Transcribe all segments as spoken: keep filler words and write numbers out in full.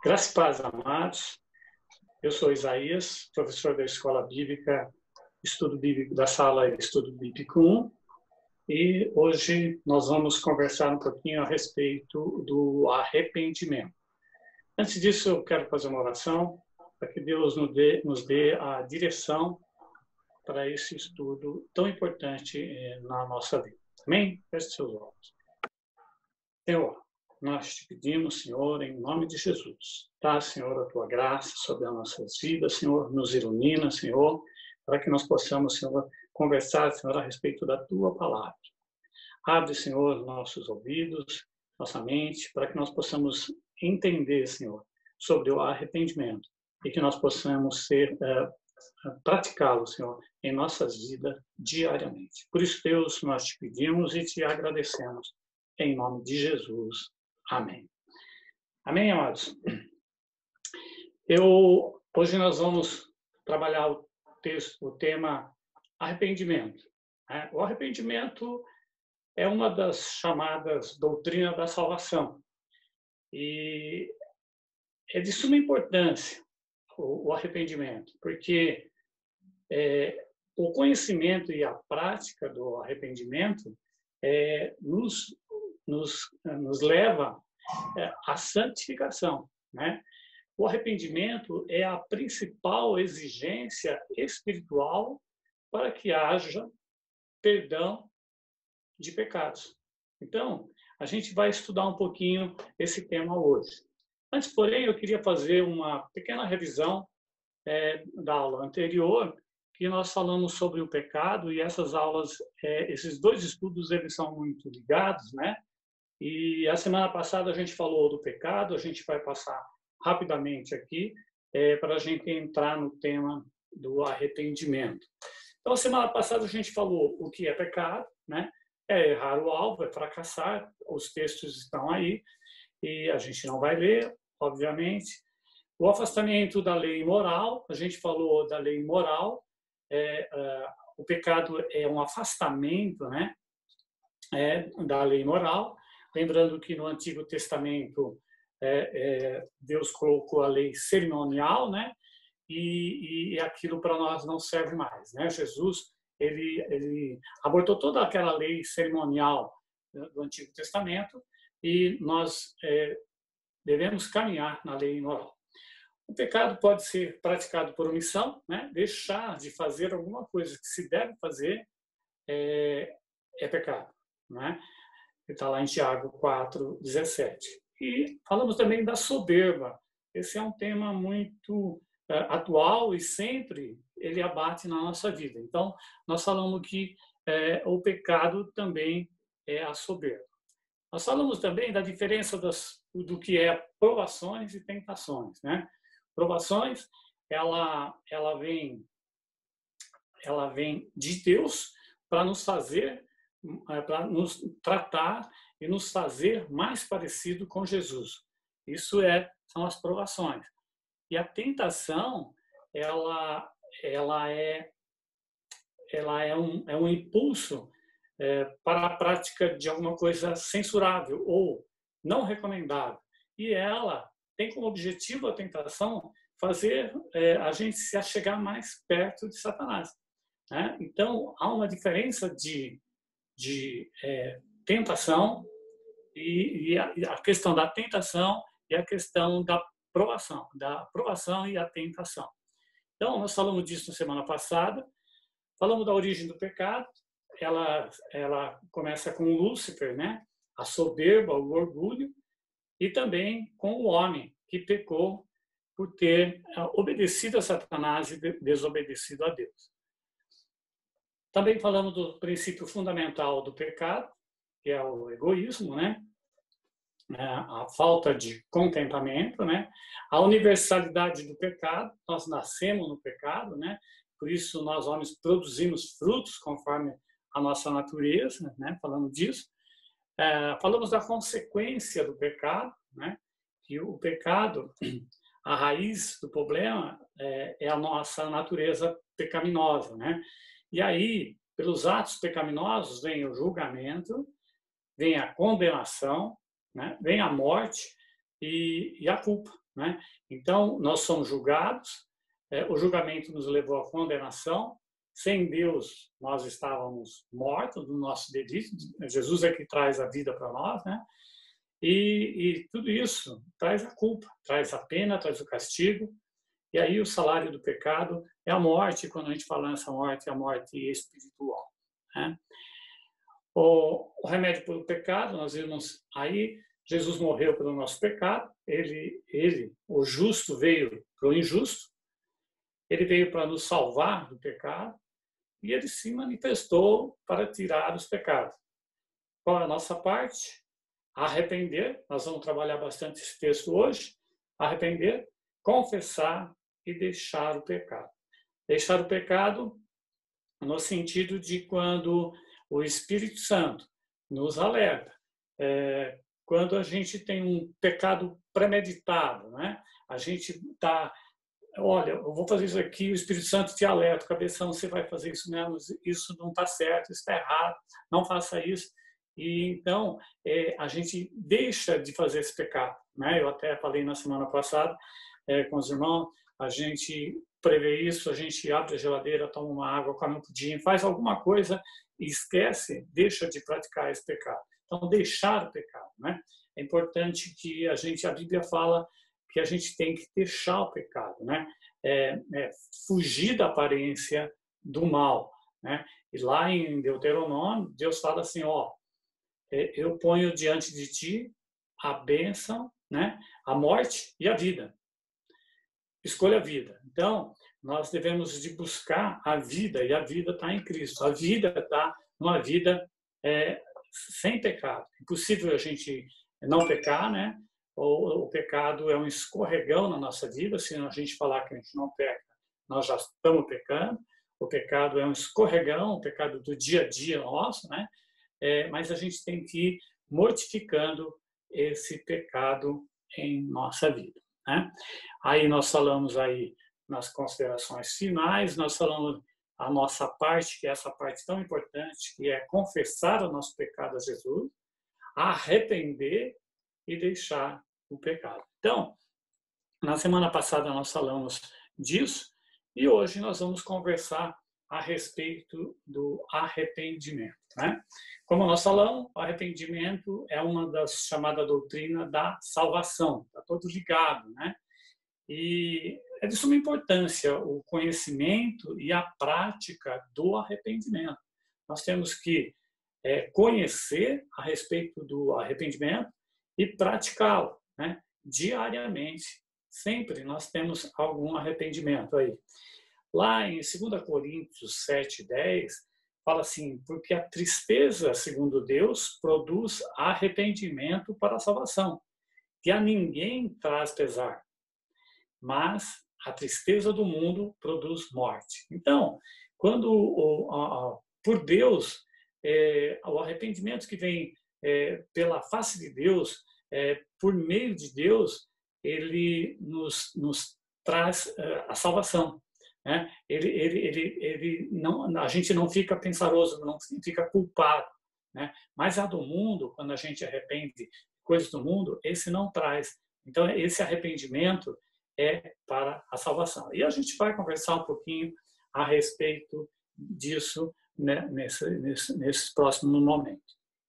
Graças e paz, amados. Eu sou Isaías, professor da Escola Bíblica, Estudo Bíblico da Sala Estudo Bíblico um, e hoje nós vamos conversar um pouquinho a respeito do arrependimento. Antes disso, eu quero fazer uma oração para que Deus nos dê, nos dê a direção para esse estudo tão importante na nossa vida. Amém? Feche seus olhos. Senhor, nós te pedimos, Senhor, em nome de Jesus, tá, Senhor, a tua graça sobre as nossas vidas, Senhor, nos ilumina, Senhor, para que nós possamos, Senhor, conversar, Senhor, a respeito da tua palavra. Abre, Senhor, nossos ouvidos, nossa mente, para que nós possamos entender, Senhor, sobre o arrependimento e que nós possamos ser, uh, praticá-lo, Senhor, em nossas vidas diariamente. Por isso, Deus, nós te pedimos e te agradecemos, em nome de Jesus. Amém. Amém, amados? Eu, hoje nós vamos trabalhar o texto, o tema arrependimento. Né? O arrependimento é uma das chamadas doutrina da salvação. E é de suma importância o, o arrependimento, porque é, o conhecimento e a prática do arrependimento é, nos Nos, nos leva à santificação, né? O arrependimento é a principal exigência espiritual para que haja perdão de pecados. Então, a gente vai estudar um pouquinho esse tema hoje. Antes, porém, eu queria fazer uma pequena revisão é, da aula anterior, que nós falamos sobre o pecado, e essas aulas, é, esses dois estudos, eles são muito ligados, né? E a semana passada a gente falou do pecado, a gente vai passar rapidamente aqui é, para a gente entrar no tema do arrependimento. Então, a semana passada a gente falou o que é pecado, né? É errar o alvo, é fracassar, os textos estão aí e a gente não vai ler, obviamente. O afastamento da lei moral, a gente falou da lei moral, é, é, o pecado é um afastamento, né? É, da lei moral. Lembrando que no Antigo Testamento é, é, Deus colocou a lei cerimonial, né? E, e aquilo para nós não serve mais, né? Jesus ele, ele abortou toda aquela lei cerimonial do Antigo Testamento e nós é, devemos caminhar na lei moral. O pecado pode ser praticado por omissão, né? Deixar de fazer alguma coisa que se deve fazer é, é pecado, né? Está lá em Tiago quatro, dezessete. E falamos também da soberba. Esse é um tema muito é, atual e sempre ele abate na nossa vida. Então, nós falamos que é, o pecado também é a soberba. Nós falamos também da diferença das, do que é provações e tentações, né? Provações, ela, ela, vem, ela vem de Deus para nos fazer para nos tratar e nos fazer mais parecido com Jesus. Isso é, são as provações. E a tentação, ela, ela, é, ela é, um, é um impulso é, para a prática de alguma coisa censurável ou não recomendável. E ela tem como objetivo a tentação fazer é, a gente se achegar mais perto de Satanás. Né? Então, há uma diferença de de é, tentação e, e, a, e a questão da tentação e a questão da provação, da provação e a tentação. Então, nós falamos disso na semana passada, falamos da origem do pecado, ela, ela começa com Lúcifer, né? A soberba, o orgulho, e também com o homem que pecou por ter obedecido a Satanás e desobedecido a Deus. Também falamos do princípio fundamental do pecado, que é o egoísmo, né? A falta de contentamento, né? A universalidade do pecado, nós nascemos no pecado, né? Por isso nós homens produzimos frutos conforme a nossa natureza, né? Falamos disso. É, falamos da consequência do pecado, né? Que o pecado, a raiz do problema é, é a nossa natureza pecaminosa, né? E aí, pelos atos pecaminosos, vem o julgamento, vem a condenação, né? Vem a morte e, e a culpa, né? Então, nós somos julgados, é, o julgamento nos levou à condenação, sem Deus nós estávamos mortos do nosso delito, Jesus é que traz a vida para nós, né? E, e tudo isso traz a culpa, traz a pena, traz o castigo, e aí o salário do pecado é a morte. Quando a gente fala nessa morte, é a morte espiritual, né? O, o remédio pelo pecado, nós vimos aí, Jesus morreu pelo nosso pecado, ele, ele o justo, veio para o injusto, ele veio para nos salvar do pecado, e ele se manifestou para tirar os pecados. Qual é a nossa parte? Arrepender, nós vamos trabalhar bastante esse texto hoje, arrepender, confessar e deixar o pecado. Deixar o pecado no sentido de quando o Espírito Santo nos alerta, é, quando a gente tem um pecado premeditado, né? A gente está, olha, eu vou fazer isso aqui, o Espírito Santo te alerta, cabeção, você vai fazer isso mesmo, isso não está certo, isso está errado, não faça isso. E então, é, a gente deixa de fazer esse pecado, né? Eu até falei na semana passada é, com os irmãos, a gente prevê isso, a gente abre a geladeira, toma uma água, come um pudim, faz alguma coisa e esquece, deixa de praticar esse pecado. Então, deixar o pecado, né? É importante que a gente, a Bíblia fala que a gente tem que deixar o pecado, né? É, é, fugir da aparência do mal, né? E lá em Deuteronômio, Deus fala assim, ó, eu ponho diante de ti a bênção, né? A morte e a vida. Escolha a vida. Então, nós devemos de buscar a vida, e a vida está em Cristo. A vida está numa vida é, sem pecado. É impossível a gente não pecar, né? O, o pecado é um escorregão na nossa vida. Se a gente falar que a gente não peca, nós já estamos pecando. O pecado é um escorregão, o pecado do dia a dia nosso, né? É, mas a gente tem que ir mortificando esse pecado em nossa vida, né? Aí nós falamos aí nas considerações finais, nós falamos a nossa parte, que é essa parte tão importante, que é confessar o nosso pecado a Jesus, arrepender e deixar o pecado. Então, na semana passada nós falamos disso e hoje nós vamos conversar a respeito do arrependimento, né? Como nós falamos, o arrependimento é uma das chamadas doutrinas da salvação, está todo ligado, né? E é de suma importância o conhecimento e a prática do arrependimento. Nós temos que é, conhecer a respeito do arrependimento e praticá-lo, né? Diariamente, sempre nós temos algum arrependimento aí. Lá em dois Coríntios sete, dez, fala assim, porque a tristeza, segundo Deus, produz arrependimento para a salvação, que a ninguém traz pesar, mas a tristeza do mundo produz morte. Então, quando, o, a, por Deus, é, o arrependimento que vem é, pela face de Deus, é, por meio de Deus, ele nos, nos traz é, a salvação. Né? Ele, ele, ele, ele não, a gente não fica pensaroso, não fica culpado, né? Mas a do mundo, quando a gente arrepende coisas do mundo, esse não traz. Então, esse arrependimento é para a salvação. E a gente vai conversar um pouquinho a respeito disso, né, nesse, nesse, nesse próximo momento.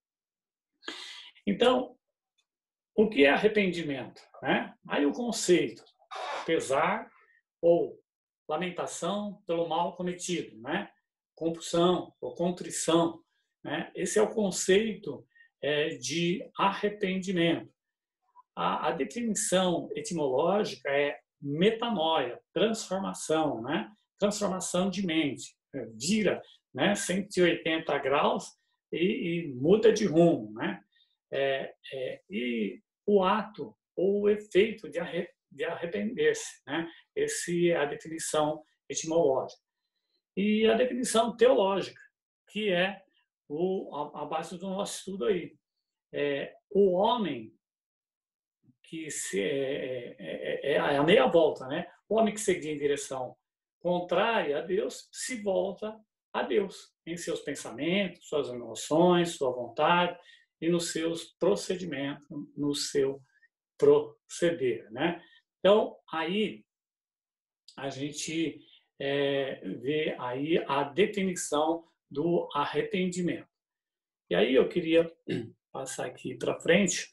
Então, o que é arrependimento? Né? Aí o conceito, pesar ou lamentação pelo mal cometido, né? Compulsão ou contrição, né? Esse é o conceito é, de arrependimento. A, a definição etimológica é metanoia, transformação, né? Transformação de mente, vira, né? cento e oitenta graus e, e muda de rumo, né? É, é, e o ato ou o efeito de arrependimento de arrepender-se, né? Essa é a definição etimológica. E a definição teológica, que é o, a, a base do nosso estudo aí. É, o homem que se, é, é, é, é a meia volta, né? O homem que seguia em direção contrária a Deus se volta a Deus em seus pensamentos, suas emoções, sua vontade e nos seus procedimentos, no seu proceder, né? Então, aí a gente é, vê aí a definição do arrependimento. E aí eu queria passar aqui para frente.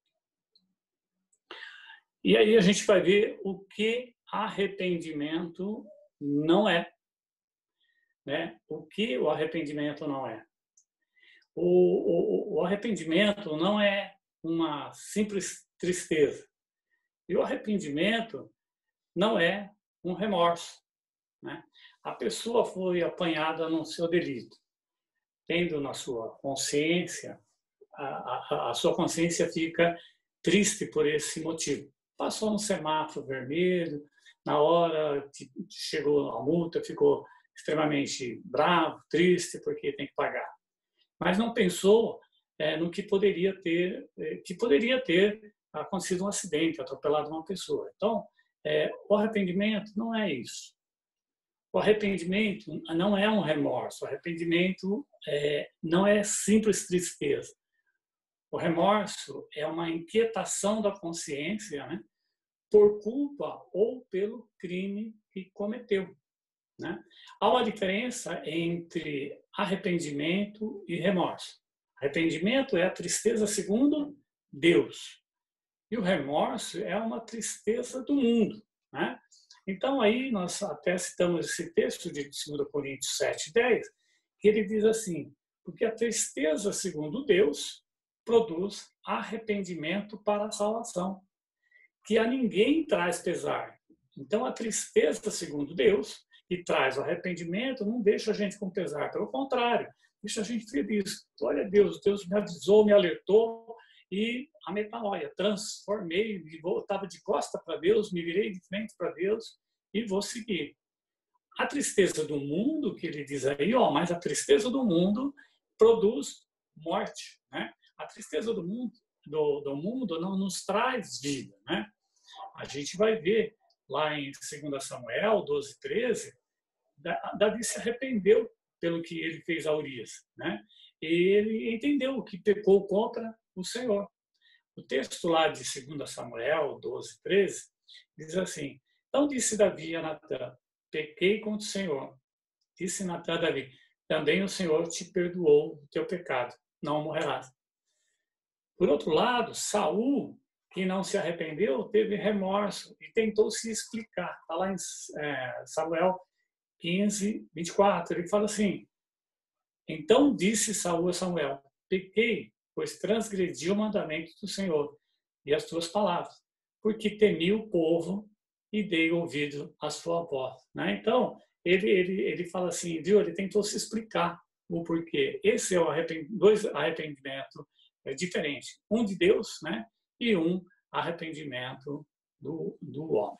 E aí a gente vai ver o que arrependimento não é. Né? O que o arrependimento não é? O, o, o arrependimento não é uma simples tristeza. E o arrependimento não é um remorso. Né? A pessoa foi apanhada no seu delito, tendo na sua consciência, a, a, a sua consciência fica triste por esse motivo. Passou no semáforo vermelho, na hora que chegou a multa, ficou extremamente bravo, triste, porque tem que pagar. Mas não pensou é, no que poderia ter, é, que poderia ter acontecido um acidente, atropelado uma pessoa. Então, é, o arrependimento não é isso. O arrependimento não é um remorso. O arrependimento é, não é simples tristeza. O remorso é uma inquietação da consciência, né, por culpa ou pelo crime que cometeu. Né? Há uma diferença entre arrependimento e remorso. Arrependimento é a tristeza segundo Deus. E o remorso é uma tristeza do mundo. Né? Então, aí nós até citamos esse texto de dois Coríntios sete, dez, que ele diz assim, porque a tristeza segundo Deus produz arrependimento para a salvação, que a ninguém traz pesar. Então, a tristeza segundo Deus, que traz o arrependimento, não deixa a gente com pesar, pelo contrário, deixa a gente feliz. Glória a Deus, Deus me avisou, me alertou, e a metanoia, transformei, estava de costa para Deus, me virei de frente para Deus e vou seguir. A tristeza do mundo, que ele diz aí, ó, mas a tristeza do mundo produz morte. Né? A tristeza do mundo, do, do mundo não nos traz vida. Né? A gente vai ver lá em dois Samuel doze, treze, Davi se arrependeu pelo que ele fez a Urias. Né? Ele entendeu que pecou contra o Senhor. O texto lá de dois Samuel doze, treze diz assim, então disse Davi a Natã, pequei contra o Senhor. Disse Natã a Davi, também o Senhor te perdoou o teu pecado, não morrerás. Por outro lado, Saul, que não se arrependeu, teve remorso e tentou se explicar. Está lá em é, Samuel quinze, vinte e quatro, ele fala assim, então disse Saul a Samuel, pequei, pois transgredi o mandamento do Senhor e as tuas palavras, porque temi o povo e dei ouvido à sua voz. Né? Então, ele, ele, ele fala assim, viu? Ele tentou se explicar o porquê. Esse é o arrependimento, dois arrependimentos é, diferentes. Um de Deus, né? E um arrependimento do, do homem.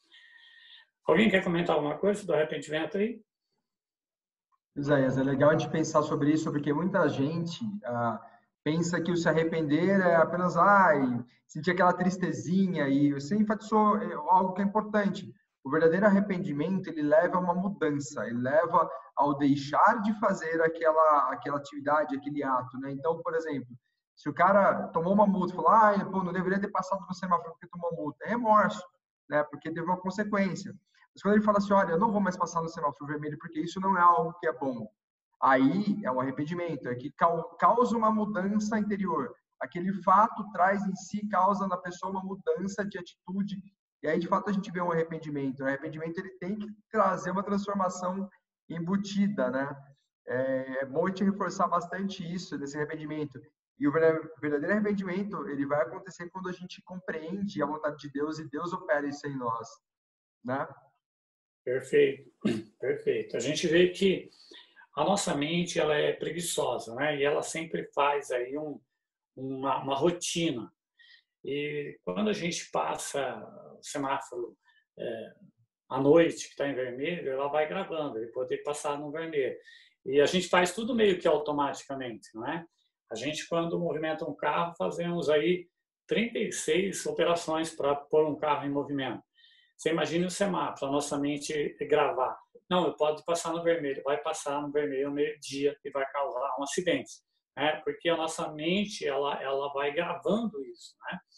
Alguém quer comentar alguma coisa do arrependimento aí? Isaías, é legal a gente pensar sobre isso, porque muita gente ah, pensa que o se arrepender é apenas, ai, sentir aquela tristezinha, e você enfatizou algo que é importante. O verdadeiro arrependimento, ele leva a uma mudança, ele leva ao deixar de fazer aquela, aquela atividade, aquele ato, né? Então, por exemplo, se o cara tomou uma multa e falou, ah, pô, não deveria ter passado no semáforo porque tomou multa, é remorso, né? Porque teve uma consequência. Mas quando ele fala assim, olha, eu não vou mais passar no semáforo vermelho porque isso não é algo que é bom. Aí é um arrependimento, é que causa uma mudança interior. Aquele fato traz em si, causa na pessoa uma mudança de atitude. E aí, de fato, a gente vê um arrependimento. O arrependimento ele tem que trazer uma transformação embutida, né? É bom a gente reforçar bastante isso, desse arrependimento. E o verdadeiro arrependimento, ele vai acontecer quando a gente compreende a vontade de Deus e Deus opera isso em nós, né? Perfeito, perfeito. A gente vê que a nossa mente ela é preguiçosa, né? E ela sempre faz aí um, uma, uma rotina. E quando a gente passa o semáforo é, à noite, que está em vermelho, ela vai gravando, ele pode passar no vermelho. E a gente faz tudo meio que automaticamente, não é? A gente, quando movimenta um carro, fazemos aí trinta e seis operações para pôr um carro em movimento. Você imagina o semáforo, a nossa mente gravar. Não, eu posso passar no vermelho, vai passar no vermelho ao meio-dia e vai causar um acidente. Né? Porque a nossa mente ela, ela vai gravando isso. Né?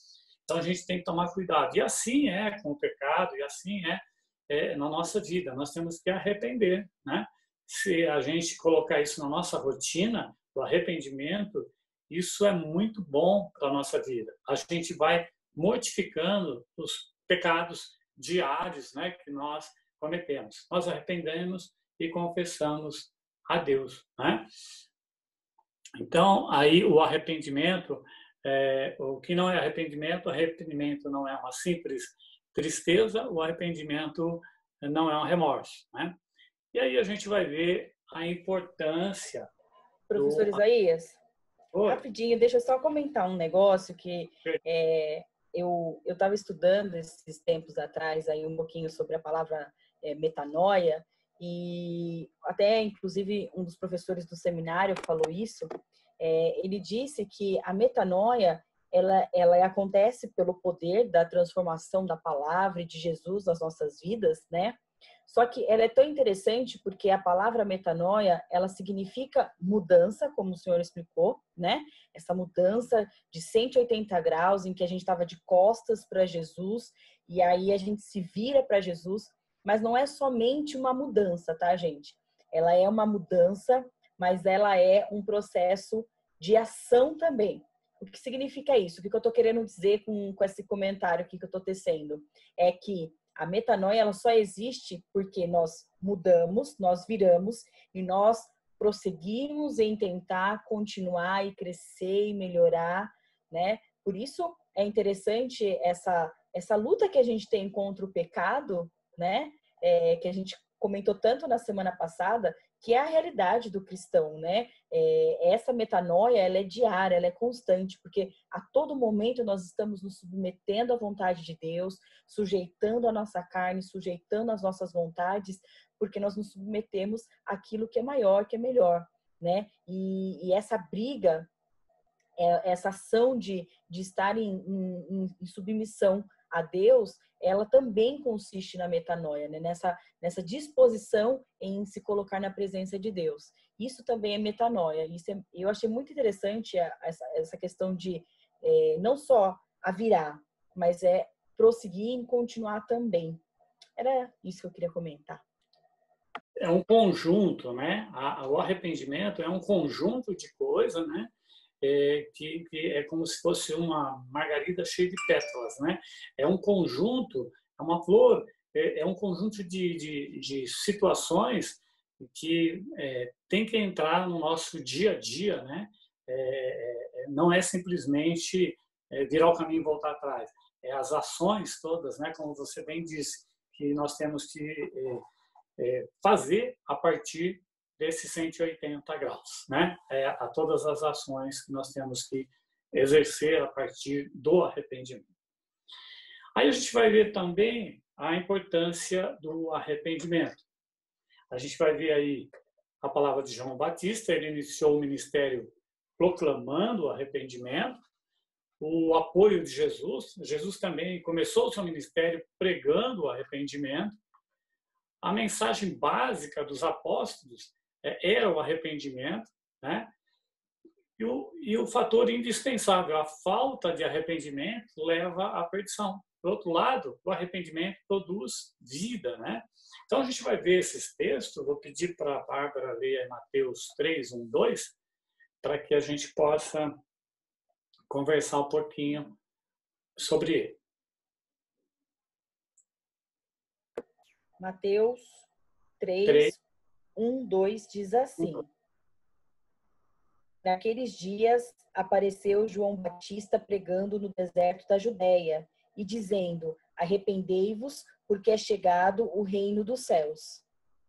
Então, a gente tem que tomar cuidado. E assim é com o pecado, e assim é, é na nossa vida. Nós temos que arrepender, né? Se a gente colocar isso na nossa rotina, o arrependimento, isso é muito bom para a nossa vida. A gente vai mortificando os pecados diários, né, que nós cometemos. Nós arrependemos e confessamos a Deus, né? Então, aí o arrependimento, é, o que não é arrependimento, arrependimento não é uma simples tristeza, o arrependimento não é um remorso, né? E aí a gente vai ver a importância. Professor do... Isaías, Oi. Rapidinho, deixa eu só comentar um negócio que é, eu eu estava estudando esses tempos atrás aí um pouquinho sobre a palavra é, metanoia, e até inclusive um dos professores do seminário falou isso. É, ele disse que a metanoia ela ela acontece pelo poder da transformação da palavra e de Jesus nas nossas vidas, né? Só que ela é tão interessante porque a palavra metanoia, ela significa mudança, como o senhor explicou, né? Essa mudança de cento e oitenta graus, em que a gente estava de costas para Jesus, e aí a gente se vira para Jesus, mas não é somente uma mudança, tá, gente? Ela é uma mudança, mas ela é um processo de ação também. O que significa isso? O que eu estou querendo dizer com, com esse comentário aqui que eu estou tecendo? É que a metanoia ela só existe porque nós mudamos, nós viramos e nós prosseguimos em tentar continuar e crescer e melhorar, né? Por isso é interessante essa essa luta que a gente tem contra o pecado, né? É, que a gente comentou tanto na semana passada, que é a realidade do cristão, né? É, essa metanoia, ela é diária, ela é constante, porque a todo momento nós estamos nos submetendo à vontade de Deus, sujeitando a nossa carne, sujeitando as nossas vontades, porque nós nos submetemos àquilo que é maior, que é melhor, né? E, e essa briga, essa ação de, de estar em, em, em submissão a Deus, ela também consiste na metanoia, né? nessa, nessa disposição em se colocar na presença de Deus. Isso também é metanoia. Isso é, eu achei muito interessante essa, essa questão de é, não só a virar, mas é prosseguir e continuar também. Era isso que eu queria comentar. É um conjunto, né? O arrependimento é um conjunto de coisas, né? É, que, que é como se fosse uma margarida cheia de pétalas, né? É um conjunto, é uma flor, é, é um conjunto de, de, de situações que é, tem que entrar no nosso dia a dia, né? É, não é simplesmente é, virar o caminho e voltar atrás. É as ações todas, né? Como você bem disse, que nós temos que é, é, fazer a partir desses cento e oitenta graus, né? É, a todas as ações que nós temos que exercer a partir do arrependimento. Aí a gente vai ver também a importância do arrependimento. A gente vai ver aí a palavra de João Batista, ele iniciou o ministério proclamando o arrependimento, o apoio de Jesus, Jesus também começou o seu ministério pregando o arrependimento. A mensagem básica dos apóstolos era o arrependimento, né? E o, e o fator indispensável, a falta de arrependimento leva à perdição. Por outro lado, o arrependimento produz vida, né? Então a gente vai ver esses textos, vou pedir para a Bárbara ler Mateus três, um, dois, para que a gente possa conversar um pouquinho sobre ele. Mateus três, um, dois diz assim: Naqueles dias apareceu João Batista pregando no deserto da Judéia e dizendo: arrependei-vos, porque é chegado o reino dos céus.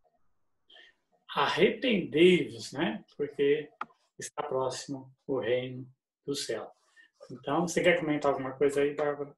Arrependei-vos, né? Porque está próximo o reino do céu. Então, você quer comentar alguma coisa aí, Bárbara?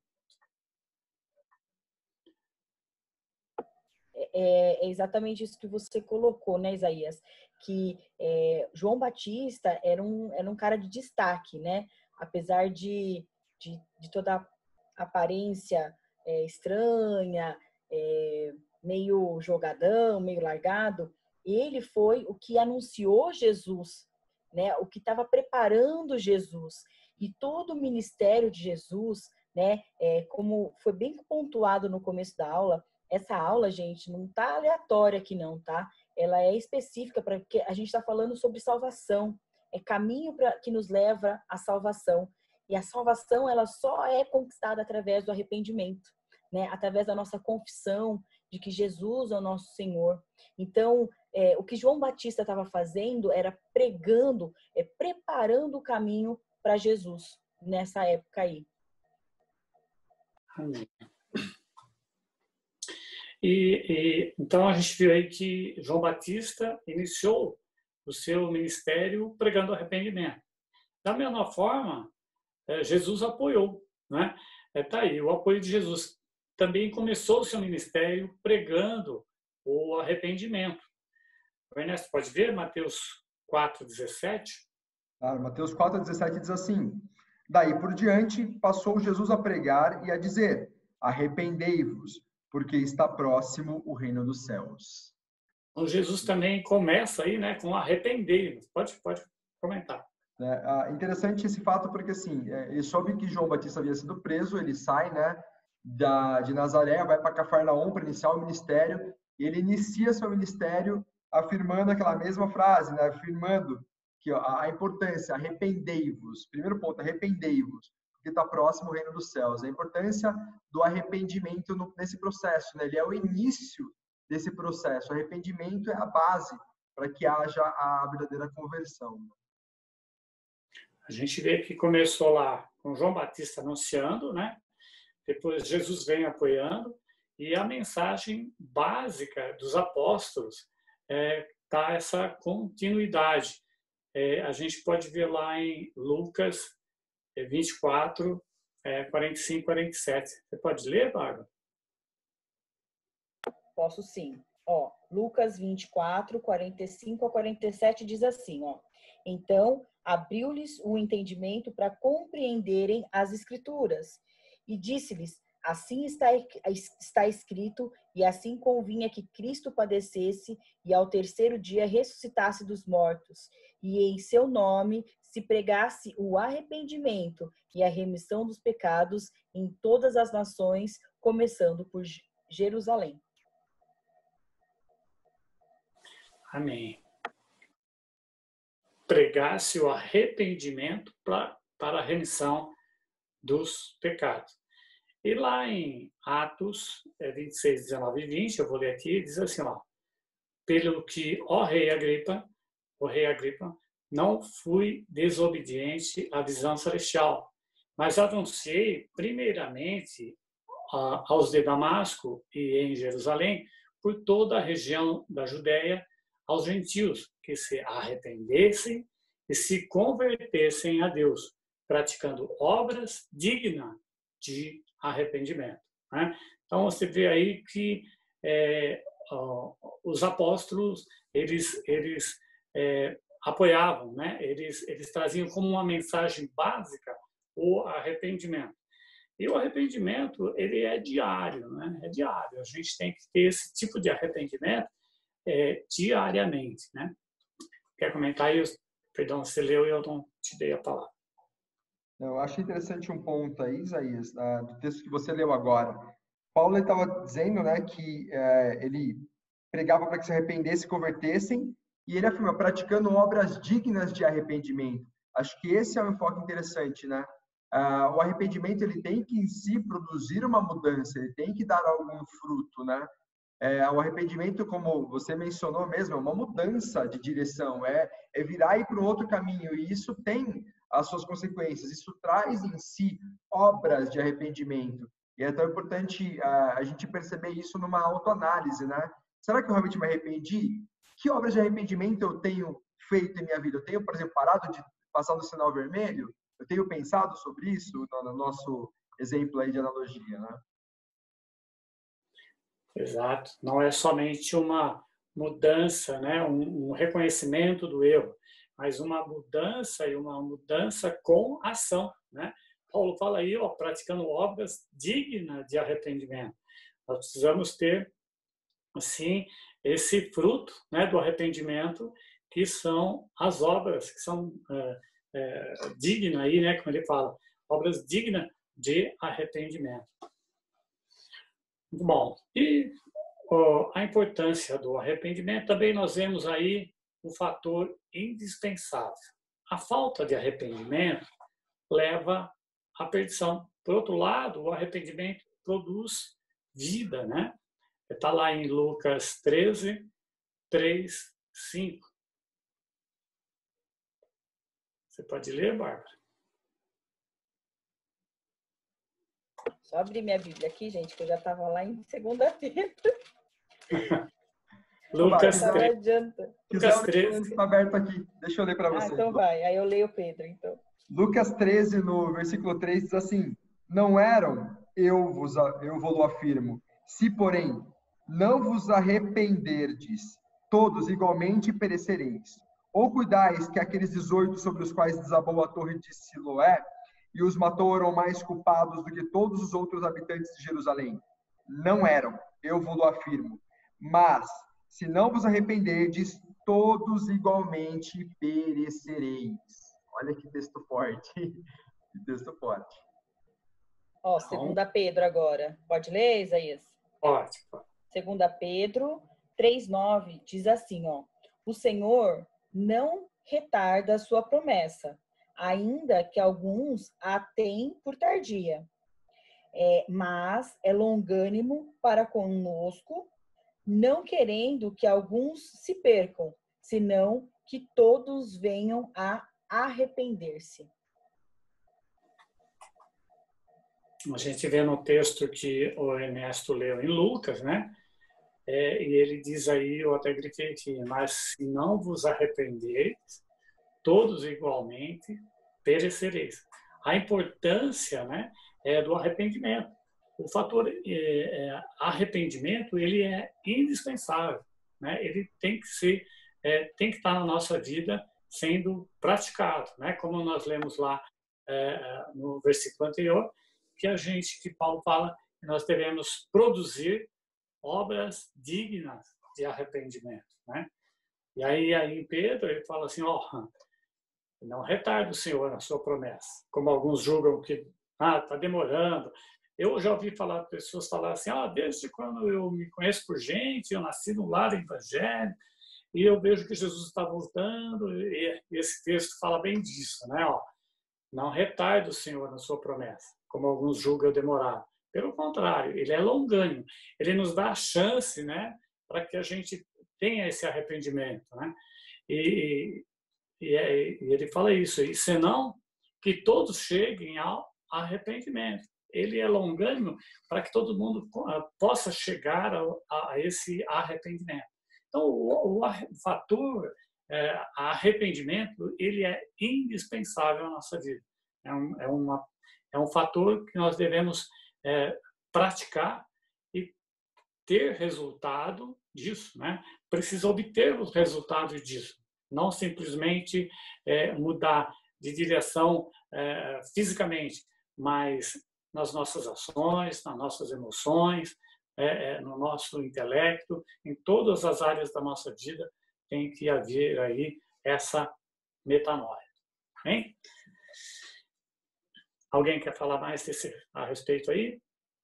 É, é exatamente isso que você colocou, né, Isaías? Que é, João Batista era um, era um cara de destaque, né? Apesar de, de, de toda a aparência é, estranha, é, meio jogadão, meio largado, ele foi o que anunciou Jesus, né? O que estava preparando Jesus. E todo o ministério de Jesus né? É, como foi bem pontuado no começo da aula, essa aula, gente, não tá aleatória aqui não, tá? Ela é específica para que a gente está falando sobre salvação. É caminho pra, que nos leva à salvação. E a salvação, ela só é conquistada através do arrependimento, né? Através da nossa confissão de que Jesus é o nosso Senhor. Então, é, o que João Batista estava fazendo era pregando, é, preparando o caminho para Jesus nessa época aí. Amém. E, e então a gente viu aí que João Batista iniciou o seu ministério pregando arrependimento. Da mesma forma, Jesus apoiou, né? Está aí, o apoio de Jesus. Também começou o seu ministério pregando o arrependimento. O Ernesto pode ver Mateus quatro, dezessete? Claro, Mateus quatro, dezessete diz assim: daí por diante, passou Jesus a pregar e a dizer: arrependei-vos, porque está próximo o reino dos céus. Então, Jesus também começa aí, né, com arrependei-vos. Pode, pode comentar. É interessante esse fato porque, assim, ele soube que João Batista havia sido preso, ele sai, né, da, de Nazaré, vai para Cafarnaum para iniciar o ministério, e ele inicia seu ministério afirmando aquela mesma frase, né, afirmando que ó, a importância, arrependei-vos. Primeiro ponto, arrependei-vos, porque está próximo o reino dos céus. A importância do arrependimento no, nesse processo, né, ele é o início desse processo. O arrependimento é a base para que haja a verdadeira conversão. A gente vê que começou lá com João Batista anunciando, né? Depois Jesus vem apoiando, e a mensagem básica dos apóstolos é, tá essa continuidade. É, a gente pode ver lá em Lucas vinte e quatro, é, quarenta e cinco, quarenta e sete. Você pode ler, Bárbara? Posso sim. Ó, Lucas vinte e quatro, quarenta e cinco a quarenta e sete diz assim, ó. Então, abriu-lhes o entendimento para compreenderem as Escrituras. E disse-lhes, assim está, está escrito, e assim convinha que Cristo padecesse e ao terceiro dia ressuscitasse dos mortos. E em seu nome se pregasse o arrependimento e a remissão dos pecados em todas as nações, começando por Jerusalém. Amém. Pregasse o arrependimento pra, para a remissão dos pecados. E lá em Atos vinte e seis, dezenove e vinte, eu vou ler aqui, diz assim, ó, pelo que, ó rei Agripa, ó rei Agripa, não fui desobediente à visão celestial, mas anunciei primeiramente a, aos de Damasco e em Jerusalém, por toda a região da Judéia, aos gentios que se arrependessem e se convertessem a Deus, praticando obras dignas de arrependimento. Né? Então, você vê aí que é, ó, os apóstolos, eles, eles é, apoiavam, né? eles, eles traziam como uma mensagem básica o arrependimento. E o arrependimento, ele é diário, né? É diário. A gente tem que ter esse tipo de arrependimento é, diariamente, né? Quer comentar aí? Perdão, você leu e eu não te dei a palavra. Eu acho interessante um ponto aí, Isaías, do texto que você leu agora. Paulo estava dizendo, né, que é, ele pregava para que se arrependessem e se convertessem, e ele afirma, praticando obras dignas de arrependimento. Acho que esse é um enfoque interessante, né? Ah, o arrependimento, ele tem que, em si, produzir uma mudança, ele tem que dar algum fruto, né? É, o arrependimento, como você mencionou mesmo, é uma mudança de direção, é, é virar e ir para um outro caminho, e isso tem as suas consequências, isso traz em si obras de arrependimento. E é tão importante uh, a gente perceber isso numa autoanálise, né? Será que eu realmente me arrependi? Que obras de arrependimento eu tenho feito em minha vida? Eu tenho, por exemplo, parado de passar no sinal vermelho? Eu tenho pensado sobre isso no, no nosso exemplo aí de analogia, né? Exato. Não é somente uma mudança, né? um, um reconhecimento do erro, mas uma mudança e uma mudança com ação, né? Paulo fala aí, ó, praticando obras dignas de arrependimento. Nós precisamos ter, assim, esse fruto, né, do arrependimento, que são as obras que são é, é, dignas aí, né, como ele fala, obras dignas de arrependimento. Muito bom. E ó, a importância do arrependimento, também nós vemos aí um fator indispensável. A falta de arrependimento leva à perdição. Por outro lado, o arrependimento produz vida, né? Está lá em Lucas treze, três, cinco. Você pode ler, Bárbara? Só abrir minha Bíblia aqui, gente, que eu já estava lá em segunda-feira. Lucas treze. Lucas treze. Está aberto aqui. Deixa eu ler para você. Ah, então vai. Aí eu leio o Pedro, então. Lucas treze, no versículo três, diz assim: não eram, eu vos, eu vos afirmo, se porém não vos arrependerdes, todos igualmente perecereis. Ou cuidais que aqueles dezoito sobre os quais desabou a torre de Siloé e os matou eram mais culpados do que todos os outros habitantes de Jerusalém? Não eram, eu vos afirmo. Mas, se não vos arrependerdes, todos igualmente perecereis. Olha que texto forte. Que texto forte. Ó, segunda Pedro agora. Pode ler, Isaías? Pode. Segunda Pedro três, nove diz assim, ó: o Senhor não retarda a sua promessa, ainda que alguns a têm por tardia. É, mas é longânimo para conosco, não querendo que alguns se percam, senão que todos venham a arrepender-se. A gente vê no texto que o Ernesto leu em Lucas, né? É, e ele diz aí, eu até grifei aqui, mas se não vos arrependereis, todos igualmente perecereis. A importância, né, é do arrependimento. O fator é, é, arrependimento, ele é indispensável, né? Ele tem que ser, é, tem que estar na nossa vida sendo praticado, né? Como nós lemos lá é, no versículo anterior, que a gente, que Paulo fala, que nós devemos produzir obras dignas de arrependimento, né? E aí, aí em Pedro, ele fala assim, ó, oh, não retarde o Senhor na sua promessa, como alguns julgam que, ah, está demorando. Eu já ouvi falar, pessoas falar assim, ah, desde quando eu me conheço por gente, eu nasci no lar evangélico, e eu vejo que Jesus está voltando, e esse texto fala bem disso, né? Ó, não retarde o Senhor na sua promessa, como alguns julgam demorar. Pelo contrário, ele é longânimo. Ele nos dá a chance, né, para que a gente tenha esse arrependimento, né? E, e, e ele fala isso, e senão que todos cheguem ao arrependimento. Ele é longânimo para que todo mundo possa chegar a, a esse arrependimento. Então, o, o, o fator é, arrependimento, ele é indispensável na nossa vida. É um, é uma, é um fator que nós devemos É, praticar e ter resultado disso, né? Precisa obter os resultados disso, não simplesmente é, mudar de direção é, fisicamente, mas nas nossas ações, nas nossas emoções, é, é, no nosso intelecto, em todas as áreas da nossa vida tem que haver aí essa metanoia. Hein? Alguém quer falar mais desse, a respeito aí?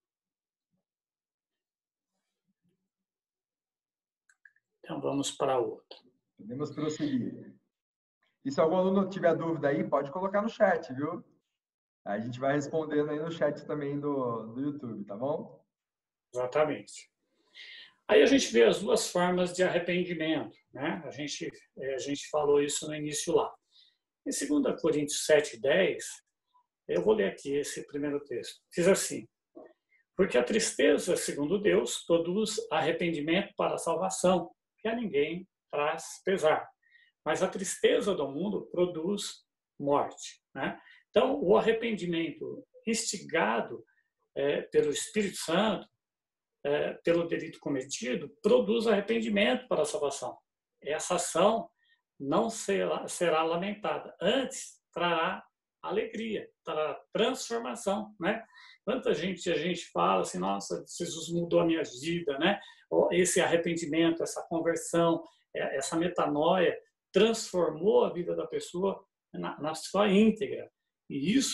Então, vamos para outra. Podemos prosseguir. E se algum aluno tiver dúvida aí, pode colocar no chat, viu? A gente vai respondendo aí no chat também do, do YouTube, tá bom? Exatamente. Aí a gente vê as duas formas de arrependimento, né? A gente, a gente falou isso no início lá. Em segunda Coríntios sete, dez, eu vou ler aqui esse primeiro texto. Diz assim: porque a tristeza, segundo Deus, produz arrependimento para a salvação, que a ninguém traz pesar. Mas a tristeza do mundo produz morte, né? Então, o arrependimento instigado é, pelo Espírito Santo, é, pelo delito cometido, produz arrependimento para a salvação. Essa ação não será, será lamentada, antes trará alegria, trará transformação, né? Quanta gente a gente fala assim, nossa, Jesus mudou a minha vida, né? Esse arrependimento, essa conversão, essa metanoia transformou a vida da pessoa na, na sua íntegra. E isso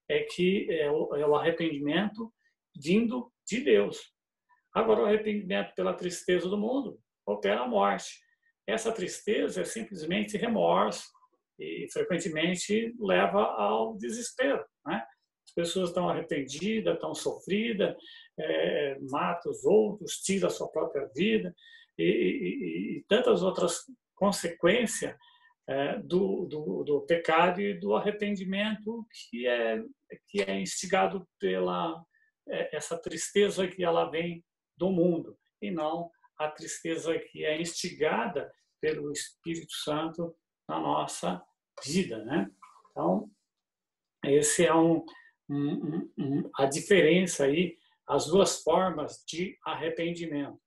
é que é o, é o arrependimento vindo de Deus. Agora, o arrependimento pela tristeza do mundo opera a morte. Essa tristeza é simplesmente remorso e, frequentemente, leva ao desespero, né? As pessoas estão arrependidas, estão sofridas, é, matam os outros, tiram a sua própria vida e, e, e tantas outras consequências é, do, do, do pecado e do arrependimento que é, que é instigado pela é, essa tristeza que ela vem do mundo e não a tristeza que é instigada pelo Espírito Santo na nossa vida, né? Então, esse é um, um, um a diferença aí, as duas formas de arrependimento.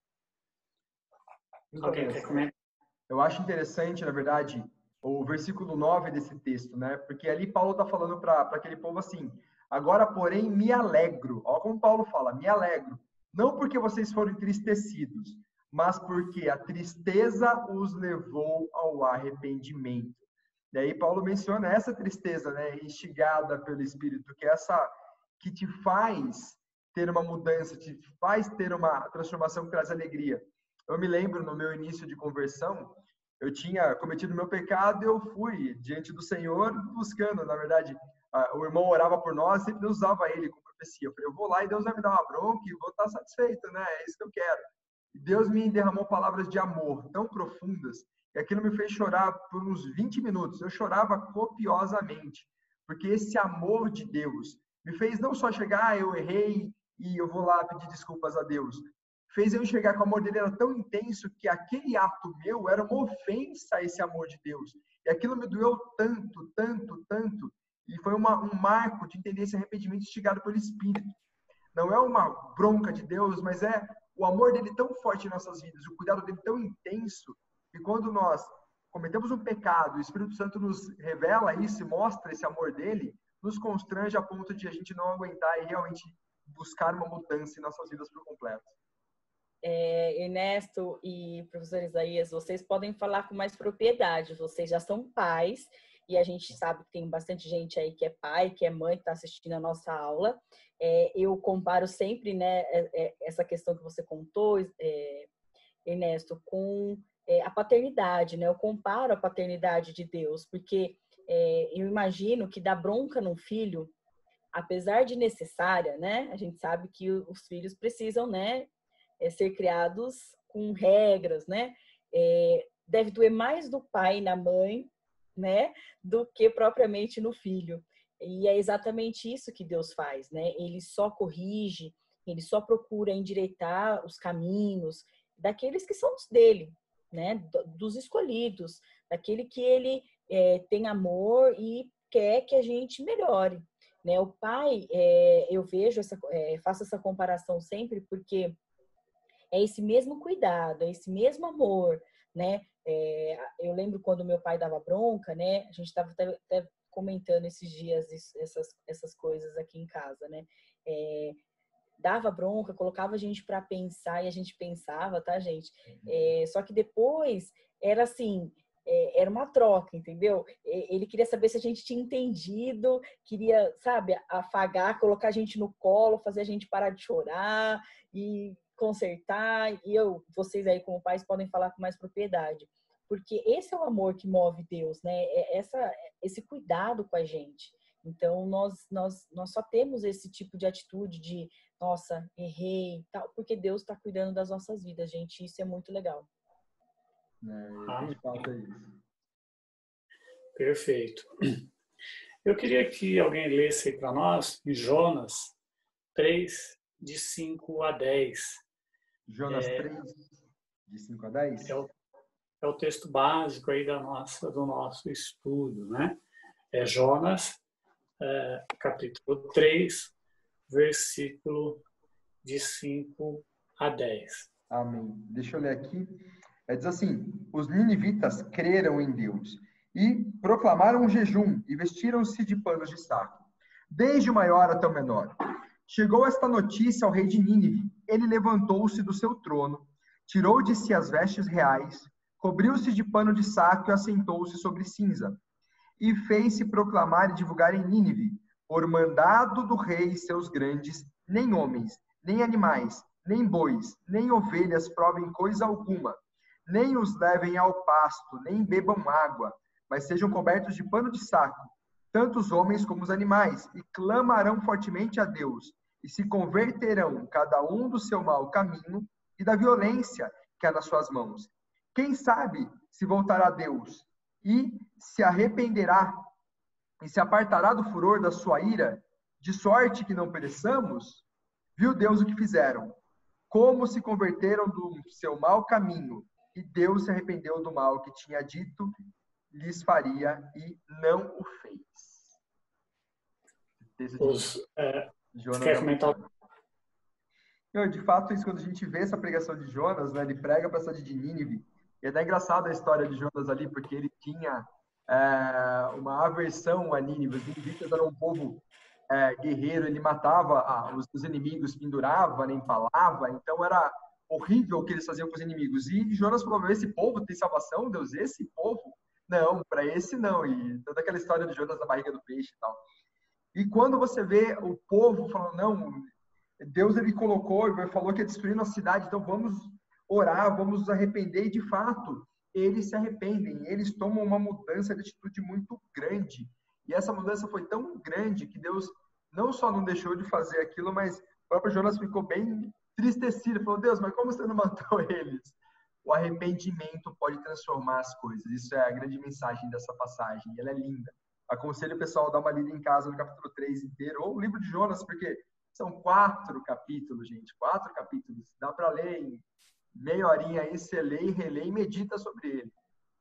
Alguém quer comentar? Eu acho interessante, na verdade, o versículo nove desse texto, né? Porque ali Paulo está falando para aquele povo assim: agora, porém, me alegro. Olha como Paulo fala, me alegro. Não porque vocês foram entristecidos, mas porque a tristeza os levou ao arrependimento. Daí Paulo menciona essa tristeza, né, instigada pelo Espírito, que é essa que te faz ter uma mudança, te faz ter uma transformação que traz alegria. Eu me lembro no meu início de conversão, eu tinha cometido meu pecado e eu fui diante do Senhor buscando, na verdade, o irmão orava por nós, sempre Deus usava ele com profecia. Eu falei, eu vou lá e Deus vai me dar uma bronca e vou estar satisfeito, né? É isso que eu quero. E Deus me derramou palavras de amor tão profundas e aquilo me fez chorar por uns vinte minutos. Eu chorava copiosamente, porque esse amor de Deus me fez não só chegar, ah, eu errei e eu vou lá pedir desculpas a Deus. Fez eu enxergar que o amor dele era tão intenso que aquele ato meu era uma ofensa a esse amor de Deus. E aquilo me doeu tanto, tanto, tanto. E foi uma, um marco de entender esse arrependimento instigado pelo Espírito. Não é uma bronca de Deus, mas é o amor dele tão forte em nossas vidas, o cuidado dele tão intenso, que quando nós cometemos um pecado, o Espírito Santo nos revela isso e mostra esse amor dele, nos constrange a ponto de a gente não aguentar e realmente buscar uma mudança em nossas vidas por completo. É, Ernesto e professor Isaías, vocês podem falar com mais propriedade, vocês já são pais, e a gente sabe que tem bastante gente aí que é pai, que é mãe, que está assistindo a nossa aula. É, eu comparo sempre, né, essa questão que você contou, é, Ernesto, com é, a paternidade, né? Eu comparo a paternidade de Deus, porque é, eu imagino que dar bronca num filho, apesar de necessária, né? A gente sabe que os filhos precisam, né, é, ser criados com regras, né? É, deve doer mais do pai e na mãe, né, do que propriamente no filho. E é exatamente isso que Deus faz, né? Ele só corrige, ele só procura endireitar os caminhos daqueles que são os dele, né? Dos escolhidos, daquele que ele é, tem amor e quer que a gente melhore, né? O pai, é, eu vejo essa, é, faço essa comparação sempre porque é esse mesmo cuidado, é esse mesmo amor, né? É, eu lembro quando meu pai dava bronca, né? A gente estava até, até comentando esses dias isso, essas, essas coisas aqui em casa, né? É, dava bronca, colocava a gente para pensar e a gente pensava, tá, gente? É, só que depois era assim, é, era uma troca, entendeu? Ele queria saber se a gente tinha entendido, queria, sabe, afagar, colocar a gente no colo, fazer a gente parar de chorar e consertar. E eu, vocês aí como pais podem falar com mais propriedade, porque esse é o amor que move Deus, né? É essa, esse cuidado com a gente. Então nós nós nós só temos esse tipo de atitude de nossa, errei, tal, porque Deus está cuidando das nossas vidas, gente. Isso é muito legal. É, de fato é isso. Perfeito. Eu queria que alguém lesse para nós em Jonas três, de cinco a dez. Jonas é, três, de cinco a dez? É o, é o texto básico aí da nossa, do nosso estudo, né? É Jonas, é, capítulo três, versículo de cinco a dez. Amém. Deixa eu ler aqui. É, diz assim: os ninivitas creram em Deus e proclamaram um jejum e vestiram-se de panos de saco, desde o maior até o menor. Chegou esta notícia ao rei de Nínive. Ele levantou-se do seu trono, tirou de si as vestes reais, cobriu-se de pano de saco e assentou-se sobre cinza. E fez-se proclamar e divulgar em Nínive por mandado do rei e seus grandes, nem homens, nem animais, nem bois, nem ovelhas provem coisa alguma, nem os levem ao pasto, nem bebam água, mas sejam cobertos de pano de saco, tanto os homens como os animais, e clamarão fortemente a Deus, e se converterão cada um do seu mau caminho e da violência que há nas suas mãos. Quem sabe se voltará a Deus e se arrependerá e se apartará do furor da sua ira, de sorte que não pereçamos? Viu Deus o que fizeram? Como se converteram do seu mau caminho, e Deus se arrependeu do mal que tinha dito lhes faria e não o fez. Os, é, Jonas você quer comentar? Eu, de fato, isso, quando a gente vê essa pregação de Jonas, né, ele prega para a cidade de Nínive, e é até engraçada a história de Jonas ali, porque ele tinha é, uma aversão a Nínive. Os ninivitas eram um povo é, guerreiro, ele matava ah, os, os inimigos, pendurava, né, empalava, então era horrível o que eles faziam com os inimigos. E Jonas falou: esse povo tem salvação, Deus? Esse povo? Não, para esse não. E toda aquela história de Jonas na barriga do peixe e tal. E quando você vê o povo falando: não, Deus ele colocou, falou que ia destruir nossa cidade, então vamos orar, vamos nos arrepender. E de fato, eles se arrependem, eles tomam uma mudança de atitude muito grande. E essa mudança foi tão grande que Deus não só não deixou de fazer aquilo, mas o próprio Jonas ficou bem tristecido. Falou: Deus, mas como você não matou eles? O arrependimento pode transformar as coisas. Isso é a grande mensagem dessa passagem. Ela é linda. Aconselho o pessoal a dar uma lida em casa no capítulo três inteiro, ou o livro de Jonas, porque são quatro capítulos, gente. Quatro capítulos. Dá para ler em meia horinha aí, você lê e relê e medita sobre ele.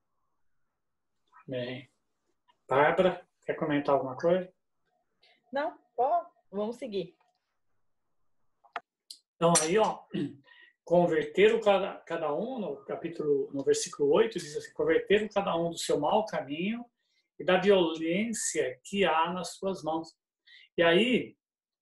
Bem. Bárbara, quer comentar alguma coisa? Não, ó, vamos seguir. Então, aí, ó, converteram cada, cada um, no capítulo, no versículo oito, diz assim: converteram cada um do seu mau caminho e da violência que há nas suas mãos. E aí,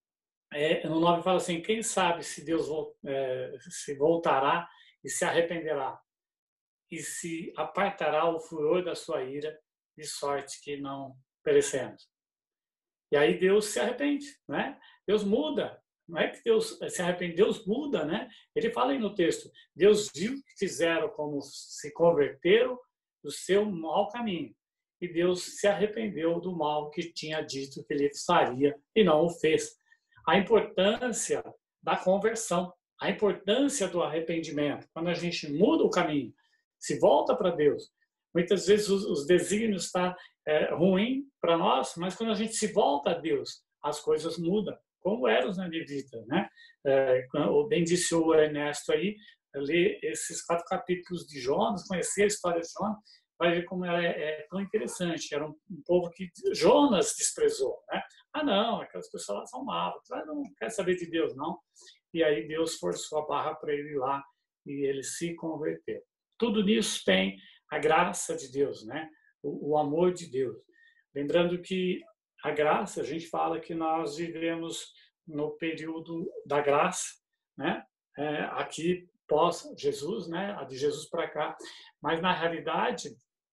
é, no nove fala assim: quem sabe se Deus é, se voltará e se arrependerá, e se apartará o furor da sua ira, de sorte que não perecemos. E aí Deus se arrepende, né? Deus muda. Não é que Deus se arrepende, Deus muda, né? Ele fala aí no texto: Deus viu que fizeram como se converteram do seu mau caminho. E Deus se arrependeu do mal que tinha dito que ele faria e não o fez. A importância da conversão, a importância do arrependimento. Quando a gente muda o caminho, se volta para Deus. Muitas vezes os, os desígnios estão é, ruim para nós, mas quando a gente se volta a Deus, as coisas mudam, como eram os ninivitas, né? É, bem disse o Ernesto aí, ler esses quatro capítulos de Jonas, conhecer a história de Jonas, vai ver como ela é, é tão interessante. Era um, um povo que Jonas desprezou, né? Ah, não, aquelas pessoas lá são malas, não quer saber de Deus, não. E aí Deus forçou a barra para ele ir lá e ele se converteu. Tudo nisso tem a graça de Deus, né? O, o amor de Deus. Lembrando que a graça, a gente fala que nós vivemos no período da graça, né? É, aqui pós Jesus, né? A de Jesus para cá. Mas na realidade,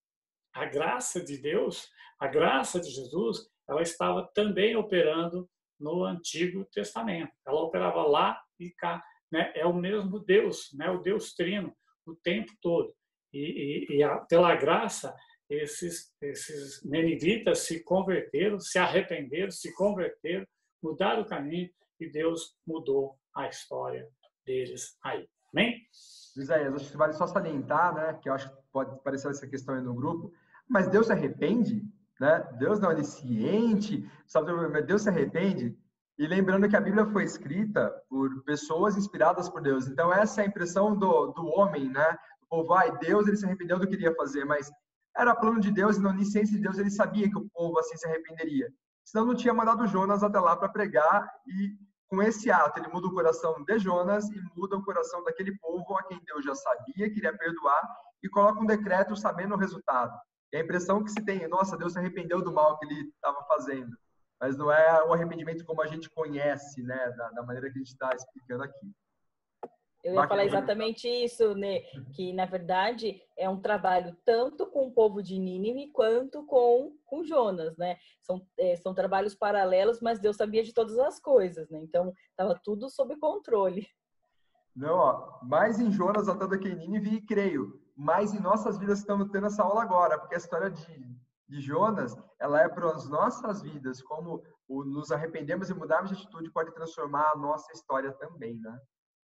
a graça de Deus, a graça de Jesus, ela estava também operando no Antigo Testamento. Ela operava lá e cá, né? É o mesmo Deus, né? O Deus Trino, o tempo todo. E, e, e a, pela graça, esses, esses ninivitas se converteram, se arrependeram, se converteram, mudaram o caminho e Deus mudou a história deles aí. Amém? Isaías, acho que vale só salientar, né, que eu acho que pode parecer essa questão aí no grupo, mas Deus se arrepende, né? Deus não é onisciente, sabe? Deus se arrepende. E lembrando que a Bíblia foi escrita por pessoas inspiradas por Deus. Então essa é a impressão do, do homem, né? O povo, vai, Deus ele se arrependeu do que queria fazer, mas era plano de Deus e na onisciência de Deus ele sabia que o povo assim se arrependeria. Senão não tinha mandado Jonas até lá para pregar, e com esse ato ele muda o coração de Jonas e muda o coração daquele povo a quem Deus já sabia, queria perdoar, e coloca um decreto sabendo o resultado. E a impressão que se tem é: nossa, Deus se arrependeu do mal que ele estava fazendo. Mas não é o arrependimento como a gente conhece, né, da, da maneira que a gente está explicando aqui. Eu ia falar exatamente isso, né? Que, na verdade, é um trabalho tanto com o povo de Nínive quanto com, com Jonas, né? São, é, são trabalhos paralelos, mas Deus sabia de todas as coisas, né? Então, estava tudo sob controle. Não, ó, mais em Jonas até do que em Nínive, e creio, mais em nossas vidas estamos tendo essa aula agora, porque a história de, de Jonas, ela é para as nossas vidas, como o, nos arrependemos e mudarmos de atitude pode transformar a nossa história também, né?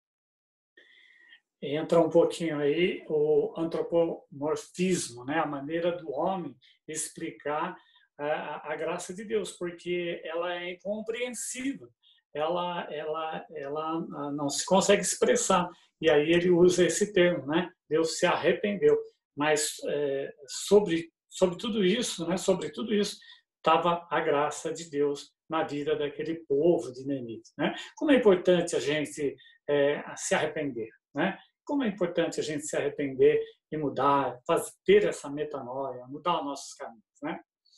Entra um pouquinho aí o antropomorfismo, né? A maneira do homem explicar a, a graça de Deus, porque ela é incompreensível, ela, ela, ela não se consegue expressar. E aí ele usa esse termo, né? Deus se arrependeu. Mas é, sobre, sobre tudo isso, né? Sobre tudo isso, estava a graça de Deus na vida daquele povo de Nínive, né? Como é importante a gente é, se arrepender, né? Como é importante a gente se arrepender e mudar, fazer, ter essa metanoia, mudar os nossos caminhos, né?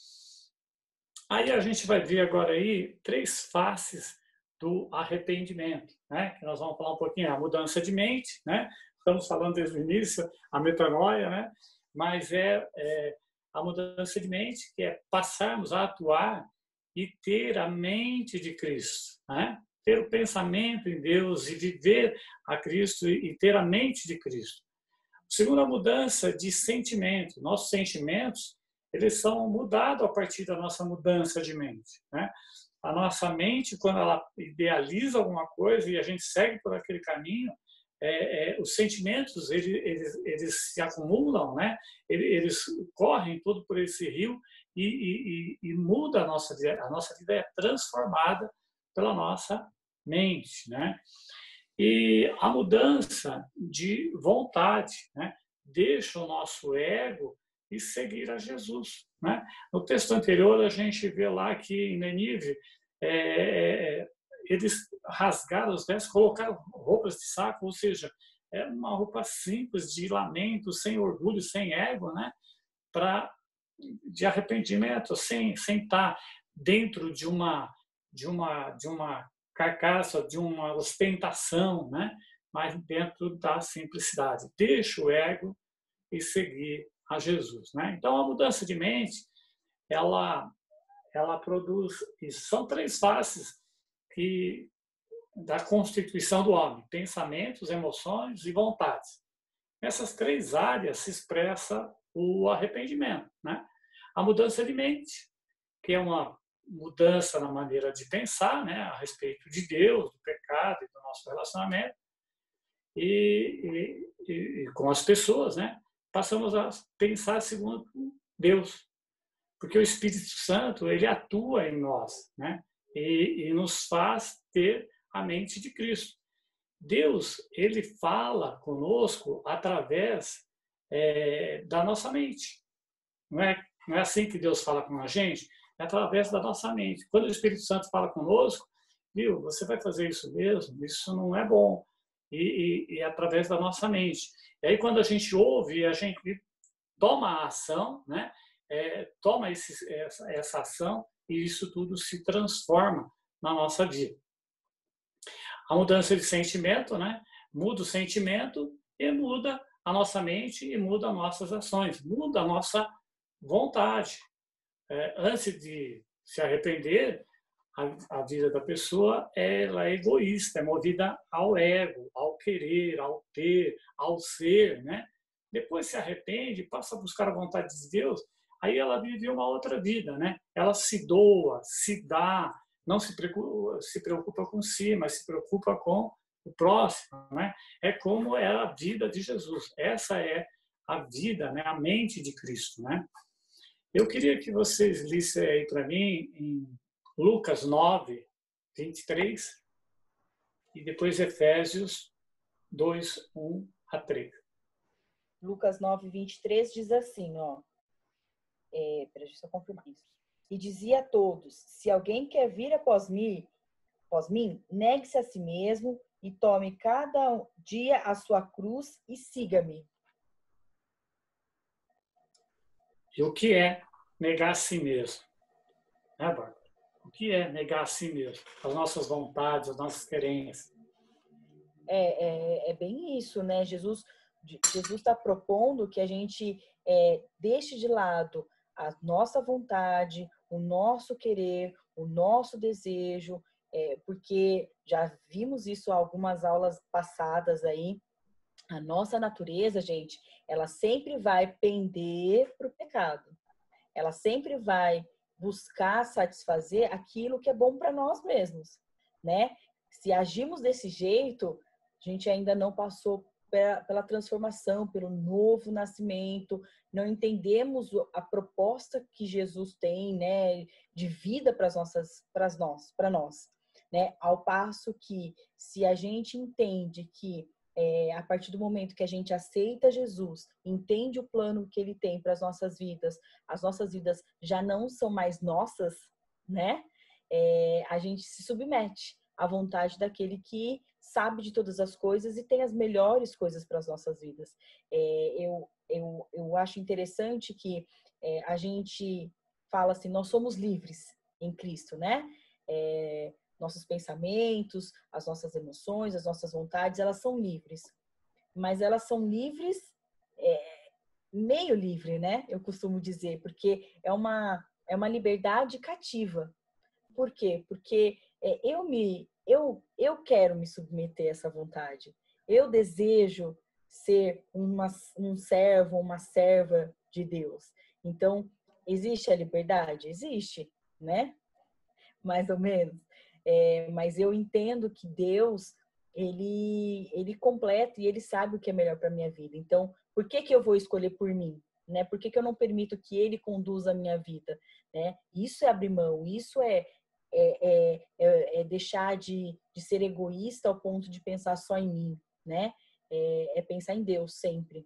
Aí a gente vai ver agora aí três faces do arrependimento, né? Que nós vamos falar um pouquinho, a mudança de mente, né? Estamos falando desde o início, a metanoia, né? Mas é, é a mudança de mente, que é passarmos a atuar e ter a mente de Cristo, né? Ter o pensamento em Deus e viver a Cristo e ter a mente de Cristo. Segunda mudança de sentimento. Nossos sentimentos, eles são mudados a partir da nossa mudança de mente, né? A nossa mente, quando ela idealiza alguma coisa e a gente segue por aquele caminho, é, é, os sentimentos, eles, eles, eles se acumulam, né? Eles, eles correm todo por esse rio e, e, e, e muda a nossa vida. A nossa vida é transformada pela nossa mente, né? E a mudança de vontade, né? Deixa o nosso ego e seguir a Jesus, né? No texto anterior a gente vê lá que em Nínive é, eles rasgaram os vestes, colocaram roupas de saco, ou seja, é uma roupa simples de lamento, sem orgulho, sem ego, né? Para de arrependimento, sem sem estar dentro de uma de uma de uma carcaça, de uma ostentação, né? Mas dentro da simplicidade. Deixa o ego e seguir a Jesus, né? Então a mudança de mente, ela ela produz isso. São três faces que da constituição do homem: pensamentos, emoções e vontades. Nessas três áreas se expressa o arrependimento, né? A mudança de mente, que é uma mudança na maneira de pensar, né, a respeito de Deus, do pecado e do nosso relacionamento e, e, e com as pessoas, né? Passamos a pensar segundo Deus, porque o Espírito Santo, ele atua em nós, né? E, e nos faz ter a mente de Cristo. Deus, ele fala conosco através é, da nossa mente. Não é, não é assim que Deus fala com a gente? É através da nossa mente. Quando o Espírito Santo fala conosco, viu, você vai fazer isso mesmo? Isso não é bom. E, e, e é através da nossa mente. E aí, quando a gente ouve, a gente toma a ação, né? É, toma esse, essa, essa ação e isso tudo se transforma na nossa vida. A mudança de sentimento, né? Muda o sentimento e muda a nossa mente e muda as nossas ações, muda a nossa vontade. É, antes de se arrepender, a, a vida da pessoa ela é egoísta, é movida ao ego, ao querer, ao ter, ao ser, né? Depois se arrepende, passa a buscar a vontade de Deus, aí ela vive uma outra vida, né? Ela se doa, se dá, não se preocupa, se preocupa com si, mas se preocupa com o próximo, né? É como é a vida de Jesus. Essa é a vida, né? A mente de Cristo, né? Eu queria que vocês lissem aí para mim em Lucas nove, vinte e três e depois Efésios dois, um a três. Lucas nove, vinte e três diz assim, ó. É, peraí, deixa eu confirmar isso. E dizia a todos: se alguém quer vir após mim, após mim, negue-se a si mesmo e tome cada dia a sua cruz e siga-me. E o que é negar a si mesmo? Né, Bárbara? O que é negar a si mesmo? As nossas vontades, as nossas querências. é, é, é bem isso, né? Jesus Jesus está propondo que a gente é, deixe de lado a nossa vontade, o nosso querer, o nosso desejo, é, porque já vimos isso em algumas aulas passadas aí. A nossa natureza, gente, ela sempre vai pender para o pecado. Ela sempre vai buscar satisfazer aquilo que é bom para nós mesmos, né? Se agimos desse jeito, a gente ainda não passou pela transformação, pelo novo nascimento, não entendemos a proposta que Jesus tem, né, de vida para as nossas, para nós, para nós, né? Ao passo que, se a gente entende que é, a partir do momento que a gente aceita Jesus, entende o plano que Ele tem para as nossas vidas, as nossas vidas já não são mais nossas, né? É, a gente se submete à vontade daquele que sabe de todas as coisas e tem as melhores coisas para as nossas vidas. É, eu, eu, eu acho interessante que é, a gente fala assim, nós somos livres em Cristo, né? É, nossos pensamentos, as nossas emoções, as nossas vontades, elas são livres. Mas elas são livres, é, meio livre, né? Eu costumo dizer, porque é uma, é uma liberdade cativa. Por quê? Porque é, eu me Eu, eu quero me submeter a essa vontade. Eu desejo ser uma, um servo, uma serva de Deus. Então, existe a liberdade? Existe, né? Mais ou menos. É, mas eu entendo que Deus, ele, ele completa e ele sabe o que é melhor para a minha vida. Então, por que que eu vou escolher por mim? Né? Por que que eu não permito que ele conduza a minha vida? Né? Isso é abrir mão, isso é É, é, é deixar de, de ser egoísta ao ponto de pensar só em mim, né? É, é pensar em Deus sempre.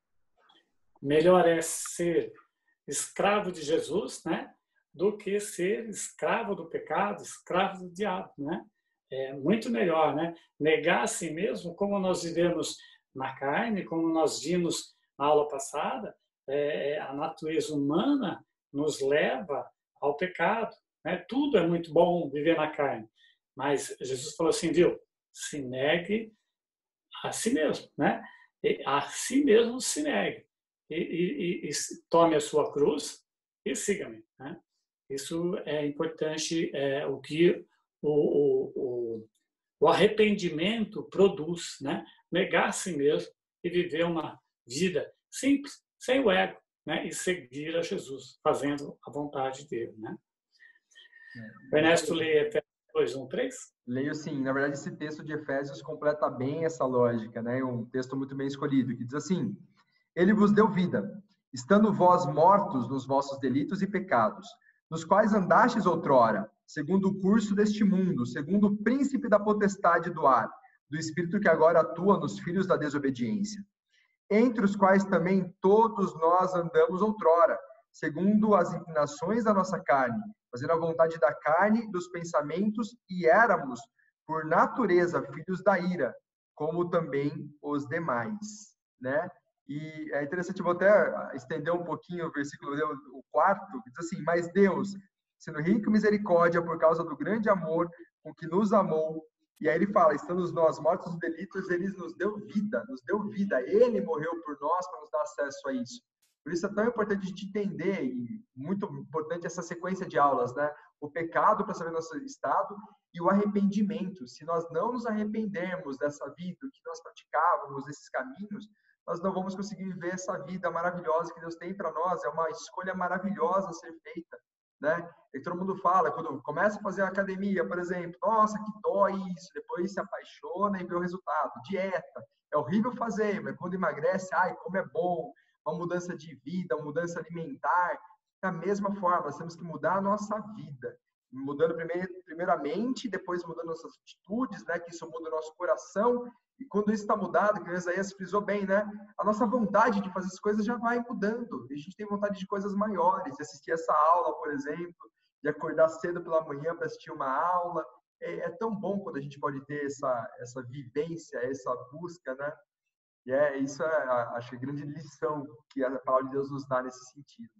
Melhor é ser escravo de Jesus, né? Do que ser escravo do pecado, escravo do diabo, né? É muito melhor, né? Negar a si mesmo, como nós vivemos na carne, como nós vimos na aula passada, é, a natureza humana nos leva ao pecado. Né? Tudo é muito bom viver na carne, mas Jesus falou assim, viu? Se negue a si mesmo, né? E a si mesmo se negue e, e, e, e tome a sua cruz e siga-me, né? Isso é importante, é, o que o, o, o, o arrependimento produz, né? Negar a si mesmo e viver uma vida simples, sem o ego, né? E seguir a Jesus, fazendo a vontade dele, né? O Ernesto lê Efésios dois, um, três? Leio sim. Na verdade, esse texto de Efésios completa bem essa lógica, né? Um texto muito bem escolhido, que diz assim: Ele vos deu vida, estando vós mortos nos vossos delitos e pecados, nos quais andastes outrora, segundo o curso deste mundo, segundo o príncipe da potestade do ar, do espírito que agora atua nos filhos da desobediência, entre os quais também todos nós andamos outrora, segundo as inclinações da nossa carne, fazendo a vontade da carne, dos pensamentos, e éramos, por natureza, filhos da ira, como também os demais, né? E é interessante, vou até estender um pouquinho o versículo, o quarto, que diz assim: Mas Deus, sendo rico em misericórdia, por causa do grande amor com que nos amou, e aí ele fala, estando nós mortos nos delitos, ele nos deu vida, nos deu vida, ele morreu por nós para nos dar acesso a isso. Por isso é tão importante a gente entender, e muito importante essa sequência de aulas, né? O pecado para saber nosso estado e o arrependimento. Se nós não nos arrependermos dessa vida, que nós praticávamos, esses caminhos, nós não vamos conseguir viver essa vida maravilhosa que Deus tem para nós. É uma escolha maravilhosa a ser feita, né? E todo mundo fala, quando começa a fazer academia, por exemplo, nossa, que dói isso, depois se apaixona e vê o resultado. Dieta, é horrível fazer, mas quando emagrece, ai, como é bom. Uma mudança de vida, uma mudança alimentar. Da mesma forma, nós temos que mudar a nossa vida. Mudando primeiro, primeiramente, depois mudando nossas atitudes, né? Que isso muda o nosso coração. E quando isso está mudado, que o Isaías frisou bem, né? A nossa vontade de fazer as coisas já vai mudando. A gente tem vontade de coisas maiores, de assistir essa aula, por exemplo, de acordar cedo pela manhã para assistir uma aula. É, é tão bom quando a gente pode ter essa, essa vivência, essa busca, né? E é, isso é, acho, a grande lição que a palavra de Deus nos dá nesse sentido.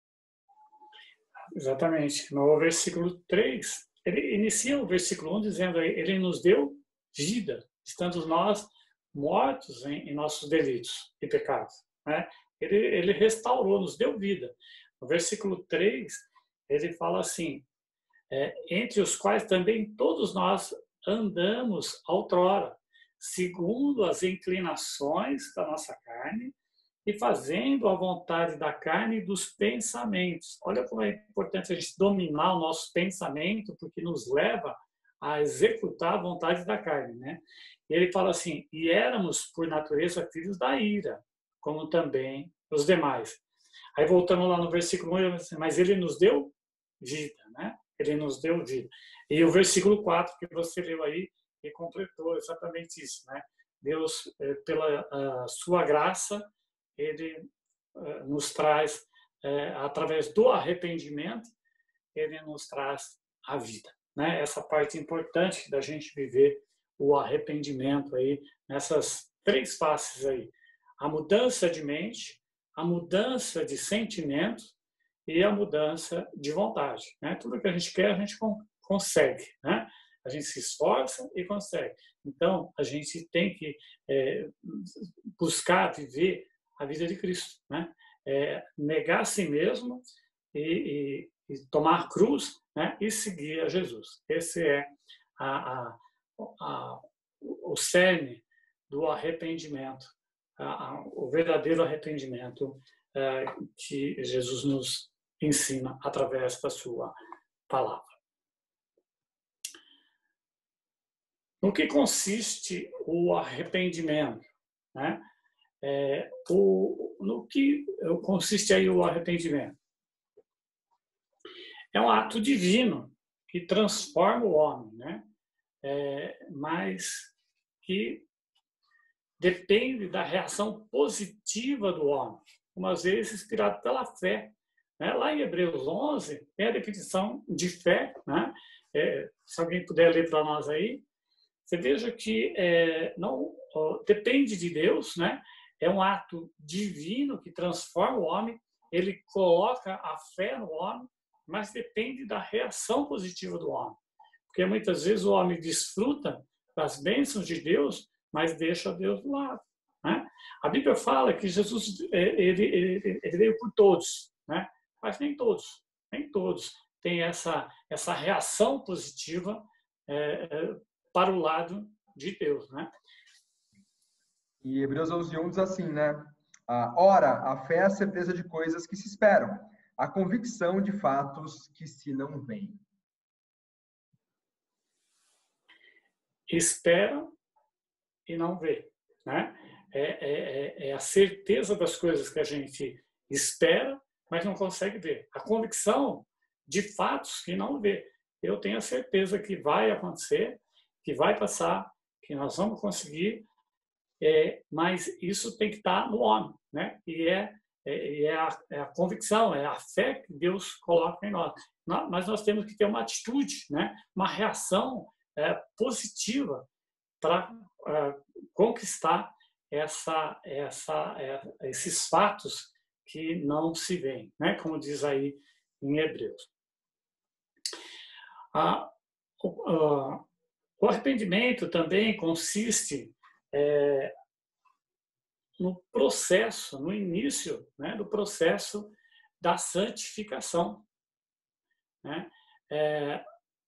Exatamente. No versículo três, ele inicia o versículo um dizendo, ele nos deu vida, estando nós mortos em, em nossos delitos e pecados, né? Ele, ele restaurou, nos deu vida. No versículo três, ele fala assim, é, entre os quais também todos nós andamos outrora, segundo as inclinações da nossa carne, e fazendo a vontade da carne e dos pensamentos. Olha como é importante a gente dominar o nosso pensamento, porque nos leva a executar a vontade da carne, né? E ele fala assim, e éramos, por natureza, filhos da ira, como também os demais. Aí voltando lá no versículo um, mas ele nos deu vida, né? Ele nos deu vida. E o versículo quatro que você leu aí, e completou exatamente isso, né? Deus, pela a sua graça, ele nos traz, através do arrependimento, ele nos traz a vida, né? Essa parte importante da gente viver o arrependimento aí, nessas três faces aí. A mudança de mente, a mudança de sentimento e a mudança de vontade, né? Tudo que a gente quer, a gente consegue, né? A gente se esforça e consegue. Então, a gente tem que é, buscar viver a vida de Cristo, né? É, negar a si mesmo e, e, e tomar a cruz, né? E seguir a Jesus. Esse é a, a, a, o cerne do arrependimento, a, a, o verdadeiro arrependimento é, que Jesus nos ensina através da sua palavra. No que consiste o arrependimento, né? É, o, no que consiste aí o arrependimento? É um ato divino que transforma o homem, né? É, mas que depende da reação positiva do homem, umas vezes inspirado pela fé, né? Lá em Hebreus onze tem a definição de fé, né? É, se alguém puder ler para nós aí, você veja que é, não ó, depende de Deus, né? É um ato divino que transforma o homem, ele coloca a fé no homem, mas depende da reação positiva do homem. Porque muitas vezes o homem desfruta das bênçãos de Deus, mas deixa Deus do lado, né? A Bíblia fala que Jesus ele, ele, ele veio por todos, né? Mas nem todos, nem todos têm essa, essa reação positiva é, para o lado de Deus, né? E Hebreus onze, um diz assim, né? Ah, ora, a fé é a certeza de coisas que se esperam, a convicção de fatos que se não veem. Espera e não vê, né? É, é, é a certeza das coisas que a gente espera, mas não consegue ver. A convicção de fatos que não vê. Eu tenho a certeza que vai acontecer, que vai passar, que nós vamos conseguir, é, mas isso tem que estar no homem, né? E é, é, é, a, é a convicção, é a fé que Deus coloca em nós. Mas nós temos que ter uma atitude, né? Uma reação é, positiva para é, conquistar essa, essa, é, esses fatos que não se veem, né? Como diz aí em Hebreus. Ah, o, ah, o arrependimento também consiste é, no processo, no início, né, do processo da santificação, né? É,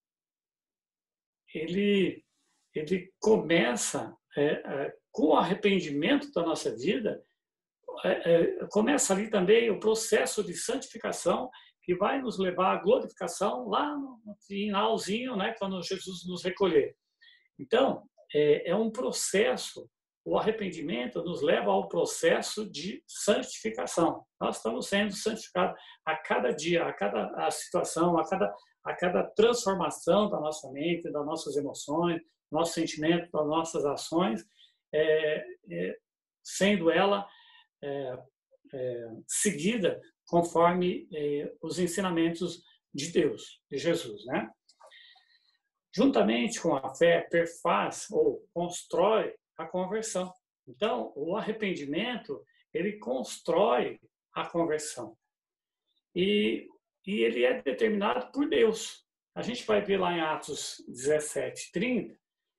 ele, ele começa é, é, com o arrependimento da nossa vida, é, é, começa ali também o processo de santificação que vai nos levar à glorificação lá no finalzinho, né, quando Jesus nos recolher. Então, é, é um processo, o arrependimento nos leva ao processo de santificação. Nós estamos sendo santificados a cada dia, a cada a situação, a cada, a cada transformação da nossa mente, das nossas emoções, nossos sentimentos, das nossas ações, é, é, sendo ela é, é, seguida conforme é, os ensinamentos de Deus, de Jesus, né? Juntamente com a fé, perfaz ou constrói a conversão. Então, o arrependimento, ele constrói a conversão. E, e ele é determinado por Deus. A gente vai ver lá em Atos dezessete, trinta,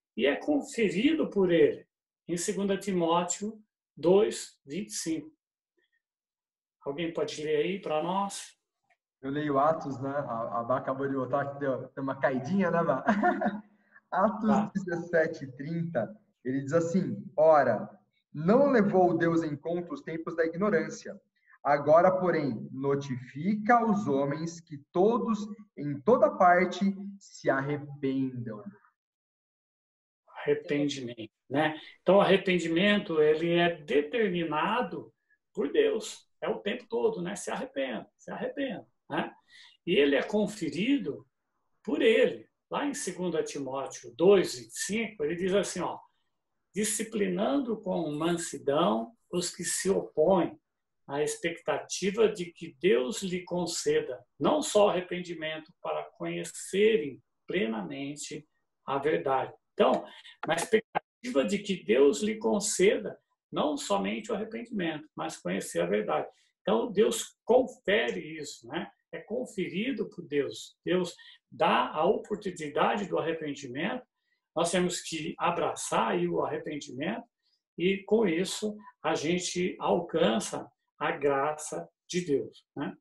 e é conferido por ele, em segunda Timóteo dois, vinte e cinco. Alguém pode ler aí para nós? Eu leio Atos, né? A, a Bá acabou de botar que deu, deu uma caidinha, né, Bá? Atos Tá. dezessete, trinta, ele diz assim: ora, não levou Deus em conta os tempos da ignorância. Agora, porém, notifica aos homens que todos, em toda parte, se arrependam. Arrependimento, né? Então, o arrependimento, ele é determinado por Deus. É o tempo todo, né? Se arrependa, se arrependa, né? E ele é conferido por ele. Lá em segunda Timóteo dois, vinte e cinco, ele diz assim, ó, disciplinando com mansidão os que se opõem à expectativa de que Deus lhe conceda não só arrependimento para conhecerem plenamente a verdade. Então, na expectativa de que Deus lhe conceda não somente o arrependimento, mas conhecer a verdade. Então, Deus confere isso, né? É conferido por Deus. Deus dá a oportunidade do arrependimento. Nós temos que abraçar aí o arrependimento e, com isso, a gente alcança a graça de Deus, né?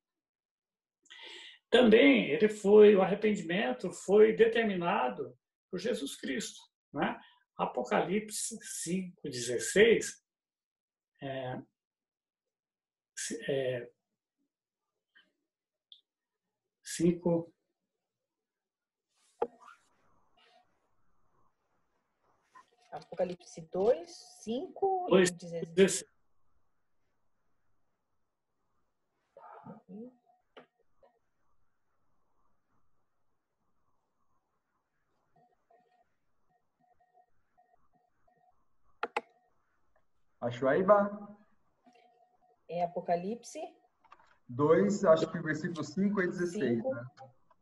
Também ele foi, o arrependimento foi determinado por Jesus Cristo, né? Apocalipse cinco, dezesseis, é, é, cinco, Apocalipse dois, cinco dois, e dezesseis. dezesseis. Achou aí, Bá? É Apocalipse dois, acho que o versículo cinco e dezesseis, cinco. né?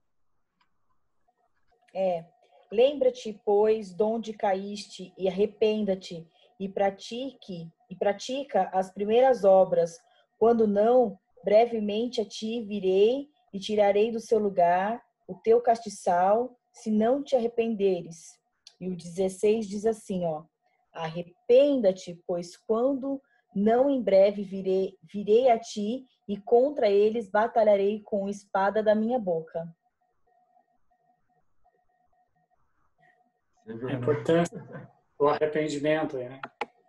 É. Lembra-te, pois, de onde caíste e arrependa-te e pratique e pratica as primeiras obras. Quando não, brevemente a ti virei e tirarei do seu lugar o teu castiçal, se não te arrependeres. E o dezesseis diz assim, ó: arrependa-te, pois quando não em breve virei, virei a ti e contra eles batalharei com a espada da minha boca. A importância do arrependimento, né?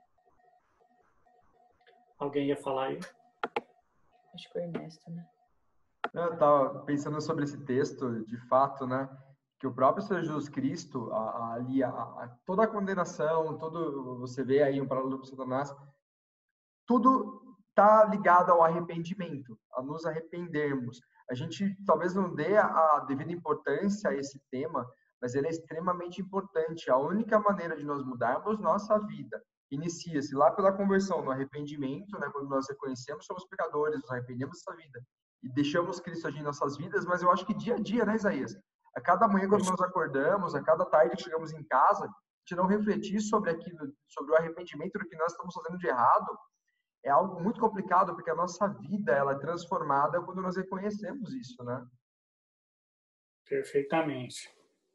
Alguém ia falar aí? Acho que é o Ernesto, né? Eu estava pensando sobre esse texto, de fato, né? Que o próprio Senhor Jesus Cristo, a, a, ali, a, a, toda a condenação, todo, você vê aí um paralelo com Satanás, tudo está ligado ao arrependimento, a nos arrependermos. A gente talvez não dê a devida importância a esse tema, mas ele é extremamente importante. A única maneira de nós mudarmos nossa vida inicia-se lá pela conversão, no arrependimento, né? Quando nós reconhecemos que somos pecadores, nos arrependemos dessa vida e deixamos Cristo agir em nossas vidas, mas eu acho que dia a dia, né, Isaías? A cada manhã, quando nós acordamos, a cada tarde que chegamos em casa, a gente não refletir sobre aquilo, sobre o arrependimento do que nós estamos fazendo de errado, é algo muito complicado, porque a nossa vida ela é transformada quando nós reconhecemos isso, né? Perfeitamente.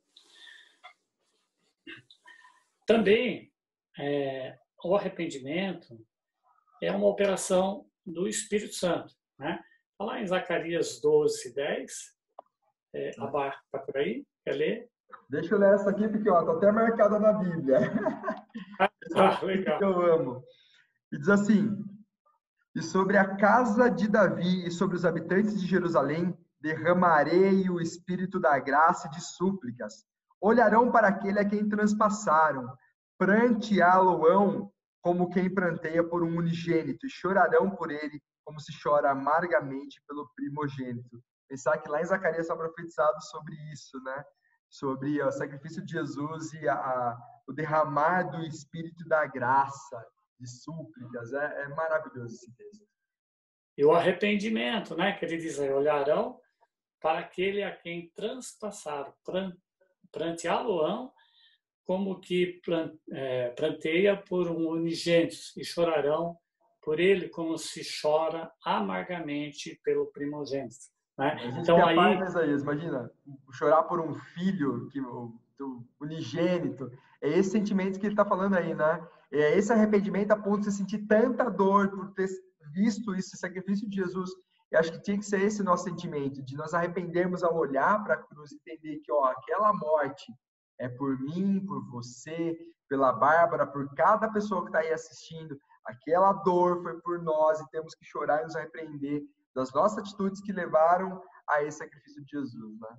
Também, é, o arrependimento é uma operação do Espírito Santo, né? Está lá em Zacarias doze, dez. É, a barra está por aí? Quer ler? Deixa eu ler essa aqui, porque está até marcada na Bíblia. Ah, legal. Que eu amo. E diz assim: e sobre a casa de Davi e sobre os habitantes de Jerusalém derramarei o espírito da graça e de súplicas. Olharão para aquele a quem transpassaram, pranteá-lo-ão como quem pranteia por um unigênito, e chorarão por ele como se chora amargamente pelo primogênito. Pensar que lá em Zacarias está profetizado sobre isso, né? Sobre o sacrifício de Jesus e a, a, o derramar do espírito da graça, de súplicas. É, é maravilhoso esse texto. E o arrependimento, né? Que ele diz aí, olharão para aquele a quem transpassaram, pranteá-lo-ão como que pranteia por um unigênito, e chorarão por ele como se chora amargamente pelo primogênito. Né? A gente então quer aí, paz, né, Isaías? Imagina, chorar por um filho que do unigênito. É esse sentimento que ele está falando aí, né? É esse arrependimento a ponto de você sentir tanta dor por ter visto esse sacrifício de Jesus. Eu acho que tinha que ser esse o nosso sentimento, de nós arrependermos ao olhar para a cruz e entender que, ó, aquela morte é por mim, por você, pela Bárbara, por cada pessoa que está aí assistindo. Aquela dor foi por nós e temos que chorar e nos arrepender das nossas atitudes que levaram a esse sacrifício de Jesus, né?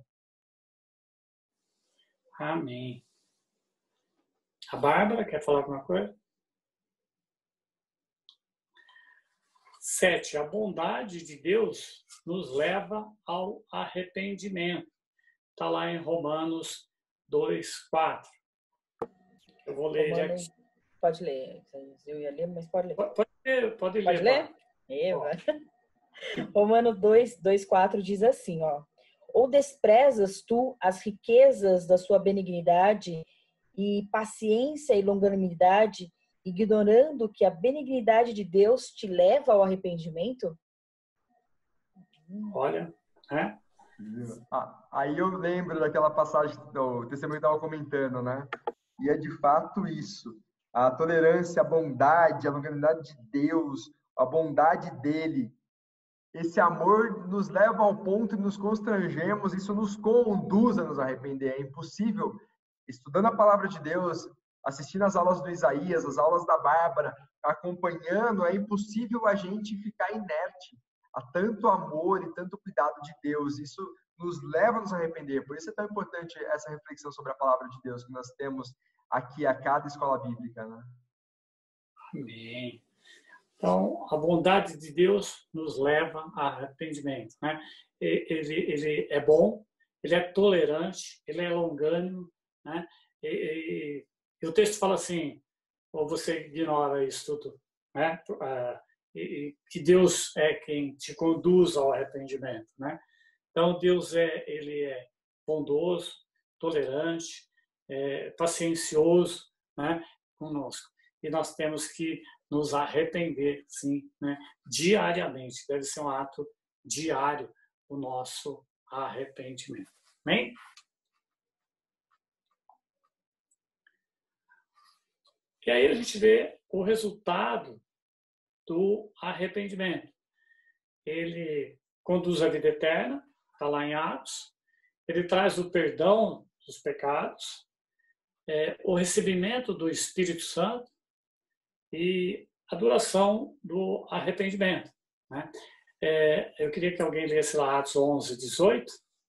Amém. A Bárbara quer falar alguma coisa? Sete, a bondade de Deus nos leva ao arrependimento. Está lá em Romanos dois, quatro. Eu vou ler Romanos, aqui. Pode ler. Eu ia ler, mas pode ler. Pode, pode ler. Pode Pode ler? ler? Eva. Romanos dois, dois, quatro diz assim, ó. Ou desprezas tu as riquezas da sua benignidade e paciência e longanimidade, ignorando que a benignidade de Deus te leva ao arrependimento? Olha, né? Ah, aí eu lembro daquela passagem do testemunho que estava comentando, né? E é de fato isso. A tolerância, a bondade, a longanimidade de Deus, a bondade dele, esse amor nos leva ao ponto de nos constrangemos, isso nos conduz a nos arrepender. É impossível, estudando a palavra de Deus, assistindo as aulas do Isaías, as aulas da Bárbara, acompanhando, é impossível a gente ficar inerte a tanto amor e tanto cuidado de Deus. Isso nos leva a nos arrepender. Por isso é tão importante essa reflexão sobre a palavra de Deus que nós temos aqui a cada escola bíblica, né? Amém. Então, a bondade de Deus nos leva a arrependimento, né? Ele, ele é bom, ele é tolerante, ele é longânimo, né? E, e, e o texto fala assim, ou você ignora isso tudo, né? E, e, que Deus é quem te conduz ao arrependimento, né? Então, Deus é, ele é bondoso, tolerante, é, paciencioso, né, conosco. E nós temos que nos arrepender, sim, né, diariamente. Deve ser um ato diário o nosso arrependimento. Amém? E aí a gente vê o resultado do arrependimento. Ele conduz à vida eterna, está lá em Atos. Ele traz o perdão dos pecados, é, o recebimento do Espírito Santo e a duração do arrependimento, né? É, eu queria que alguém lesse lá Atos onze, dezoito.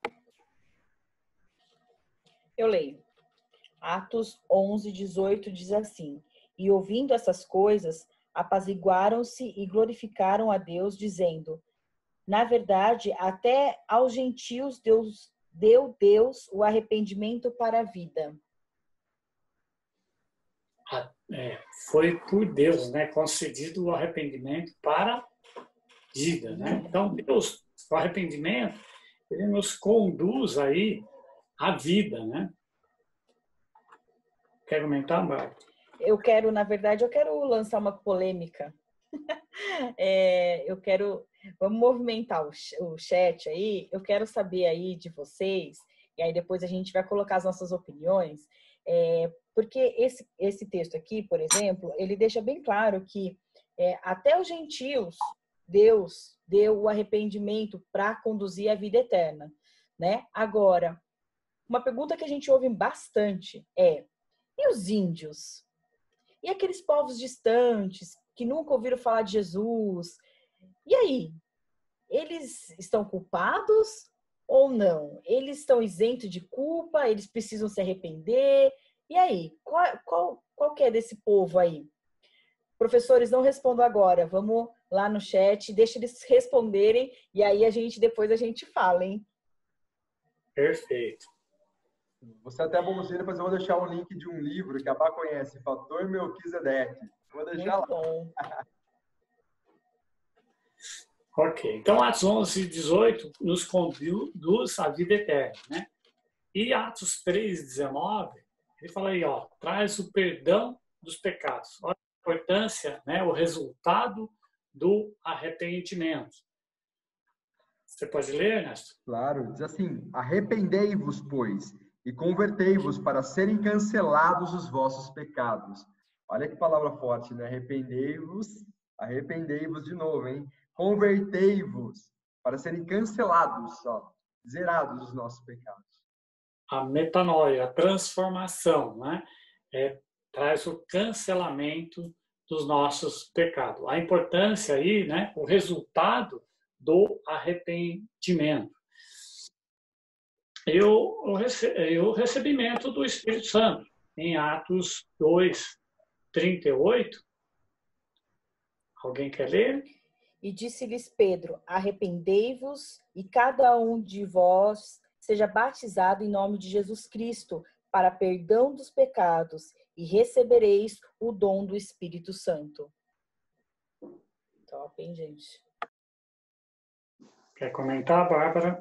Eu leio. Atos onze, dezoito diz assim: E ouvindo essas coisas, apaziguaram-se e glorificaram a Deus, dizendo: Na verdade, até aos gentios Deus, deu Deus o arrependimento para a vida. Ah, é, foi por Deus, né, concedido o arrependimento para a vida, né? Então, Deus, o arrependimento, ele nos conduz aí à vida, né? Quer comentar, Bárbara? Eu quero, na verdade, eu quero lançar uma polêmica. é, eu quero, vamos movimentar o, o chat aí. Eu quero saber aí de vocês, e aí depois a gente vai colocar as nossas opiniões, é, porque esse, esse texto aqui, por exemplo, ele deixa bem claro que é, até os gentios, Deus deu o arrependimento para conduzir a vida eterna, né? Agora, uma pergunta que a gente ouve bastante é: e os índios? E aqueles povos distantes que nunca ouviram falar de Jesus? E aí? Eles estão culpados ou não? Eles estão isentos de culpa? Eles precisam se arrepender? E aí? Qual, qual, qual que é desse povo aí? Professores, não respondam agora. Vamos lá no chat, deixa eles responderem e aí a gente depois a gente fala, hein? Perfeito. Você até é bonzinho, depois eu vou deixar um link de um livro que a Bá conhece, Fator Melquisedeque. Vou deixar Muito lá. bom. Ok. Então, Atos onze, dezoito nos conduz à vida eterna, né? E Atos três, dezenove, ele fala aí, ó, traz o perdão dos pecados. Olha a importância, né? O resultado do arrependimento. Você pode ler, Ernesto? Claro, diz assim: arrependei-vos, pois, e convertei-vos para serem cancelados os vossos pecados. Olha que palavra forte, né? Arrependei-vos, arrependei-vos de novo, hein? Convertei-vos para serem cancelados, ó, zerados os nossos pecados. A metanoia, a transformação, né? É, traz o cancelamento dos nossos pecados. A importância aí, né? O resultado do arrependimento. E o, o, rece, e o recebimento do Espírito Santo, em Atos dois, trinta e oito. Alguém quer ler? E disse-lhes Pedro, arrependei-vos e cada um de vós seja batizado em nome de Jesus Cristo para perdão dos pecados e recebereis o dom do Espírito Santo. Top, hein, gente? Quer comentar, Bárbara?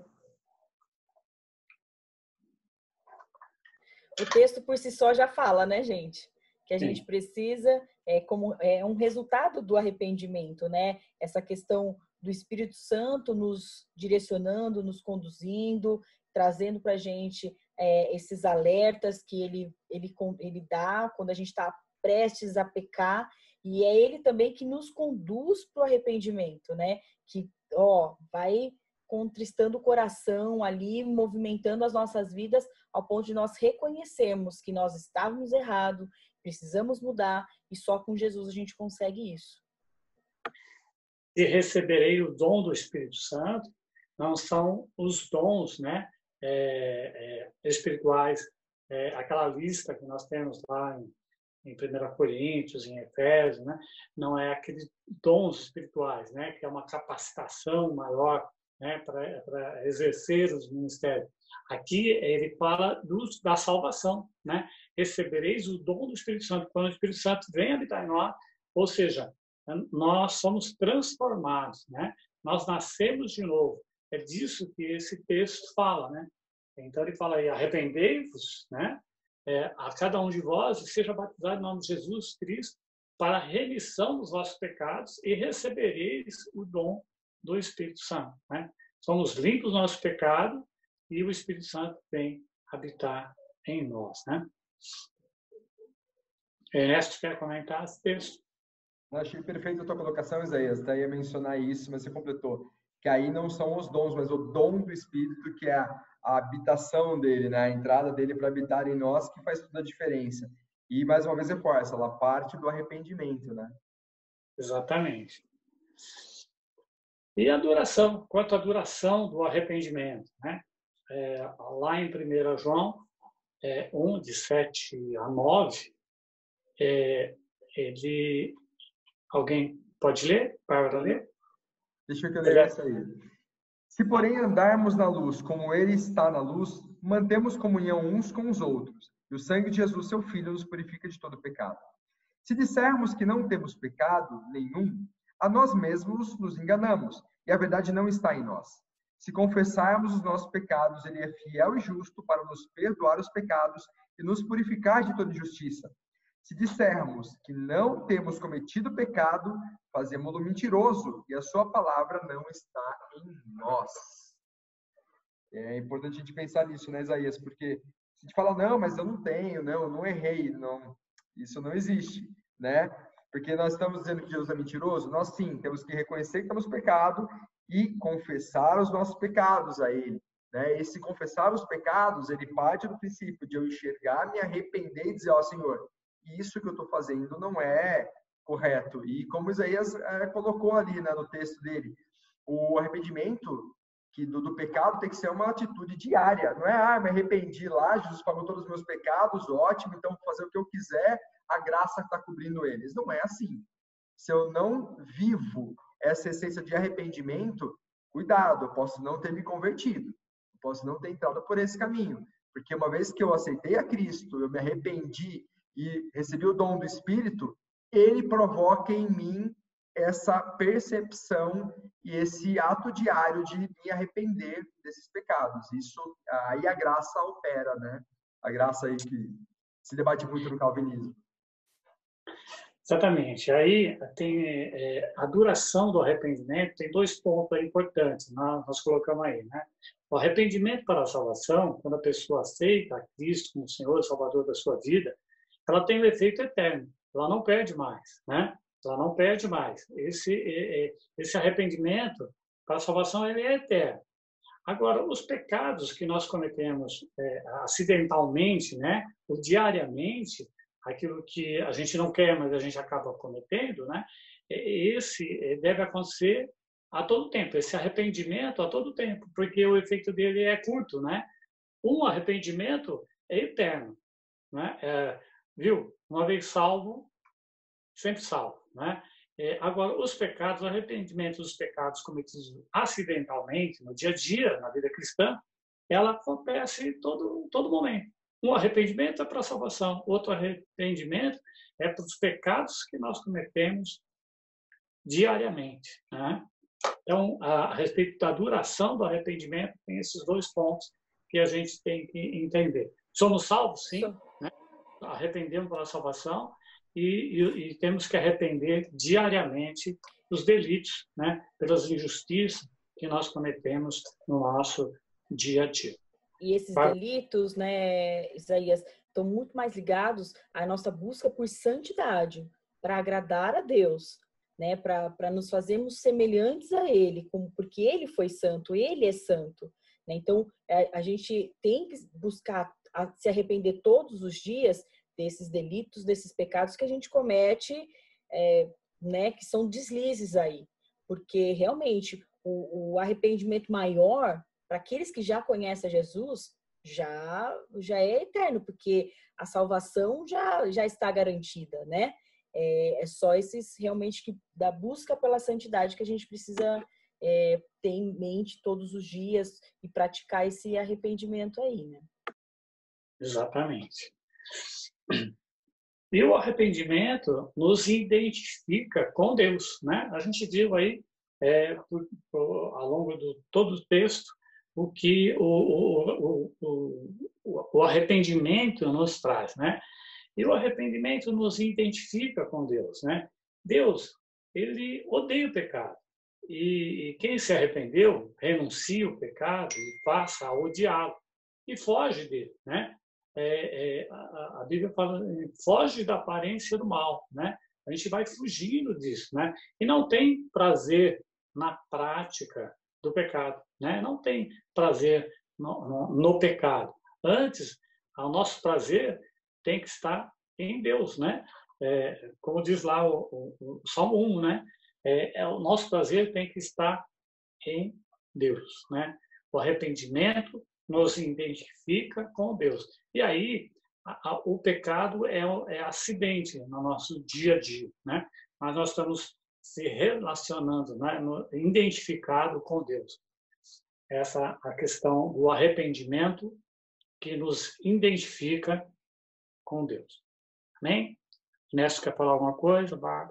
O texto por si só já fala, né, gente? Que a Sim. gente precisa, é, como é um resultado do arrependimento, né? Essa questão do Espírito Santo nos direcionando, nos conduzindo, trazendo para a gente é, esses alertas que ele, ele, ele dá quando a gente está prestes a pecar. E é ele também que nos conduz para o arrependimento, né? Que, ó, vai contristando o coração ali, movimentando as nossas vidas ao ponto de nós reconhecermos que nós estávamos errados, precisamos mudar e só com Jesus a gente consegue isso. E receberei o dom do Espírito Santo, não são os dons, né, é, é, espirituais, é, aquela lista que nós temos lá em, em primeira Coríntios, em Efésios, né, não é aqueles dons espirituais, né, que é uma capacitação maior, né, para exercer os ministérios. Aqui ele fala dos, da salvação, né? Recebereis o dom do Espírito Santo. Quando o Espírito Santo vem habitar em nós, ou seja, nós somos transformados, né? Nós nascemos de novo. É disso que esse texto fala, né? Então ele fala aí, arrependei-vos, né? É, a cada um de vós e seja batizado em nome de Jesus Cristo para a remissão dos vossos pecados e recebereis o dom do Espírito Santo, né? Somos limpos do nosso pecado e o Espírito Santo vem habitar em nós, né? Ernesto, quer comentar esse texto? Eu achei perfeita a tua colocação, Isaías. Daí ia mencionar isso, mas você completou. Que aí não são os dons, mas o dom do Espírito, que é a, a habitação dele, né? A entrada dele para habitar em nós, que faz toda a diferença. E, mais uma vez, reforça, ela parte do arrependimento, né? Exatamente. E a duração, quanto à duração do arrependimento, né? É, lá em primeira João é, um, de sete a nove, é, ele... Alguém pode ler? Bárbara, ler? Deixa eu ler essa aí. Se, porém, andarmos na luz como ele está na luz, mantemos comunhão uns com os outros, e o sangue de Jesus, seu Filho, nos purifica de todo pecado. Se dissermos que não temos pecado nenhum, a nós mesmos nos enganamos, e a verdade não está em nós. Se confessarmos os nossos pecados, ele é fiel e justo para nos perdoar os pecados e nos purificar de toda injustiça. Se dissermos que não temos cometido pecado, fazemos-lo mentiroso, e a sua palavra não está em nós. É importante a gente pensar nisso, né, Isaías? Porque se a gente fala, não, mas eu não tenho, não, eu não errei, não, isso não existe, né? Porque nós estamos dizendo que Jesus é mentiroso? Nós sim, temos que reconhecer que temos pecado e confessar os nossos pecados a Ele. Né? Esse confessar os pecados, ele parte do princípio de eu enxergar, me arrepender e dizer, ó, Senhor, isso que eu estou fazendo não é correto. E como Isaías é, colocou ali, né, no texto dele, o arrependimento que do, do pecado tem que ser uma atitude diária. Não é, ah, me arrependi lá, Jesus pagou todos os meus pecados, ótimo, então vou fazer o que eu quiser, a graça está cobrindo eles. Não é assim. Se eu não vivo essa essência de arrependimento, cuidado, eu posso não ter me convertido, eu posso não ter entrado por esse caminho, porque uma vez que eu aceitei a Cristo, eu me arrependi e recebi o dom do Espírito, ele provoca em mim essa percepção e esse ato diário de me arrepender desses pecados. Isso, aí a graça opera, né? A graça aí que se debate muito no calvinismo. Exatamente. Aí tem é, a duração do arrependimento, tem dois pontos aí importantes, nós, nós colocamos aí, né? O O arrependimento para a salvação, quando a pessoa aceita a Cristo como Senhor e Salvador da sua vida, ela tem um efeito eterno. Ela não perde mais, né? Ela não perde mais. Esse, esse arrependimento para a salvação, ele é eterno. Agora, os pecados que nós cometemos é, acidentalmente, né, ou diariamente, aquilo que a gente não quer, mas a gente acaba cometendo, né, esse deve acontecer a todo tempo, esse arrependimento a todo tempo, porque o efeito dele é curto, né? Um arrependimento é eterno, né? É, viu? Uma vez salvo, sempre salvo, né? É, agora, os pecados, o arrependimento dos pecados cometidos acidentalmente, no dia a dia, na vida cristã, ela acontece todo, todo momento. Um arrependimento é para a salvação, outro arrependimento é para os pecados que nós cometemos diariamente, né? Então, a, a respeito da duração do arrependimento, tem esses dois pontos que a gente tem que entender. Somos salvos, sim, né? Arrependemos pela salvação e, e, e temos que arrepender diariamente dos delitos, né? Pelas injustiças que nós cometemos no nosso dia a dia. E esses delitos, né, Isaías, estão muito mais ligados à nossa busca por santidade, para agradar a Deus, né, para nos fazermos semelhantes a Ele, como, porque Ele foi santo, Ele é santo. Né? Então, a, a gente tem que buscar a, se arrepender todos os dias desses delitos, desses pecados que a gente comete, é, né, que são deslizes aí. Porque, realmente, o, o arrependimento maior, para aqueles que já conhecem Jesus, já, já é eterno, porque a salvação já, já está garantida, né? É, é só esses realmente que da busca pela santidade que a gente precisa é, ter em mente todos os dias e praticar esse arrependimento aí, né? Exatamente. E o arrependimento nos identifica com Deus, né? A gente viu aí é, por, por, ao longo de todo o texto o que o, o, o, o, o arrependimento nos traz, né? E o arrependimento nos identifica com Deus, né? Deus, ele odeia o pecado. E quem se arrependeu, renuncia o pecado e passa a odiá-lo. E foge dele, né? É, é, a, a Bíblia fala, foge da aparência do mal, né? A gente vai fugindo disso, né? E não tem prazer na prática do pecado, né? Não tem prazer no, no, no pecado. Antes, o nosso prazer tem que estar em Deus, né? É, como diz lá o, o, o Salmo um, né? É, é, o nosso prazer tem que estar em Deus, né? O arrependimento nos identifica com Deus. E aí, a, a, o pecado é, é acidente no nosso dia a dia, né? Mas nós estamos se relacionando, né? No, identificado com Deus. Essa é a questão do arrependimento que nos identifica com Deus. Amém? Nessa quer falar alguma coisa, Bárbara?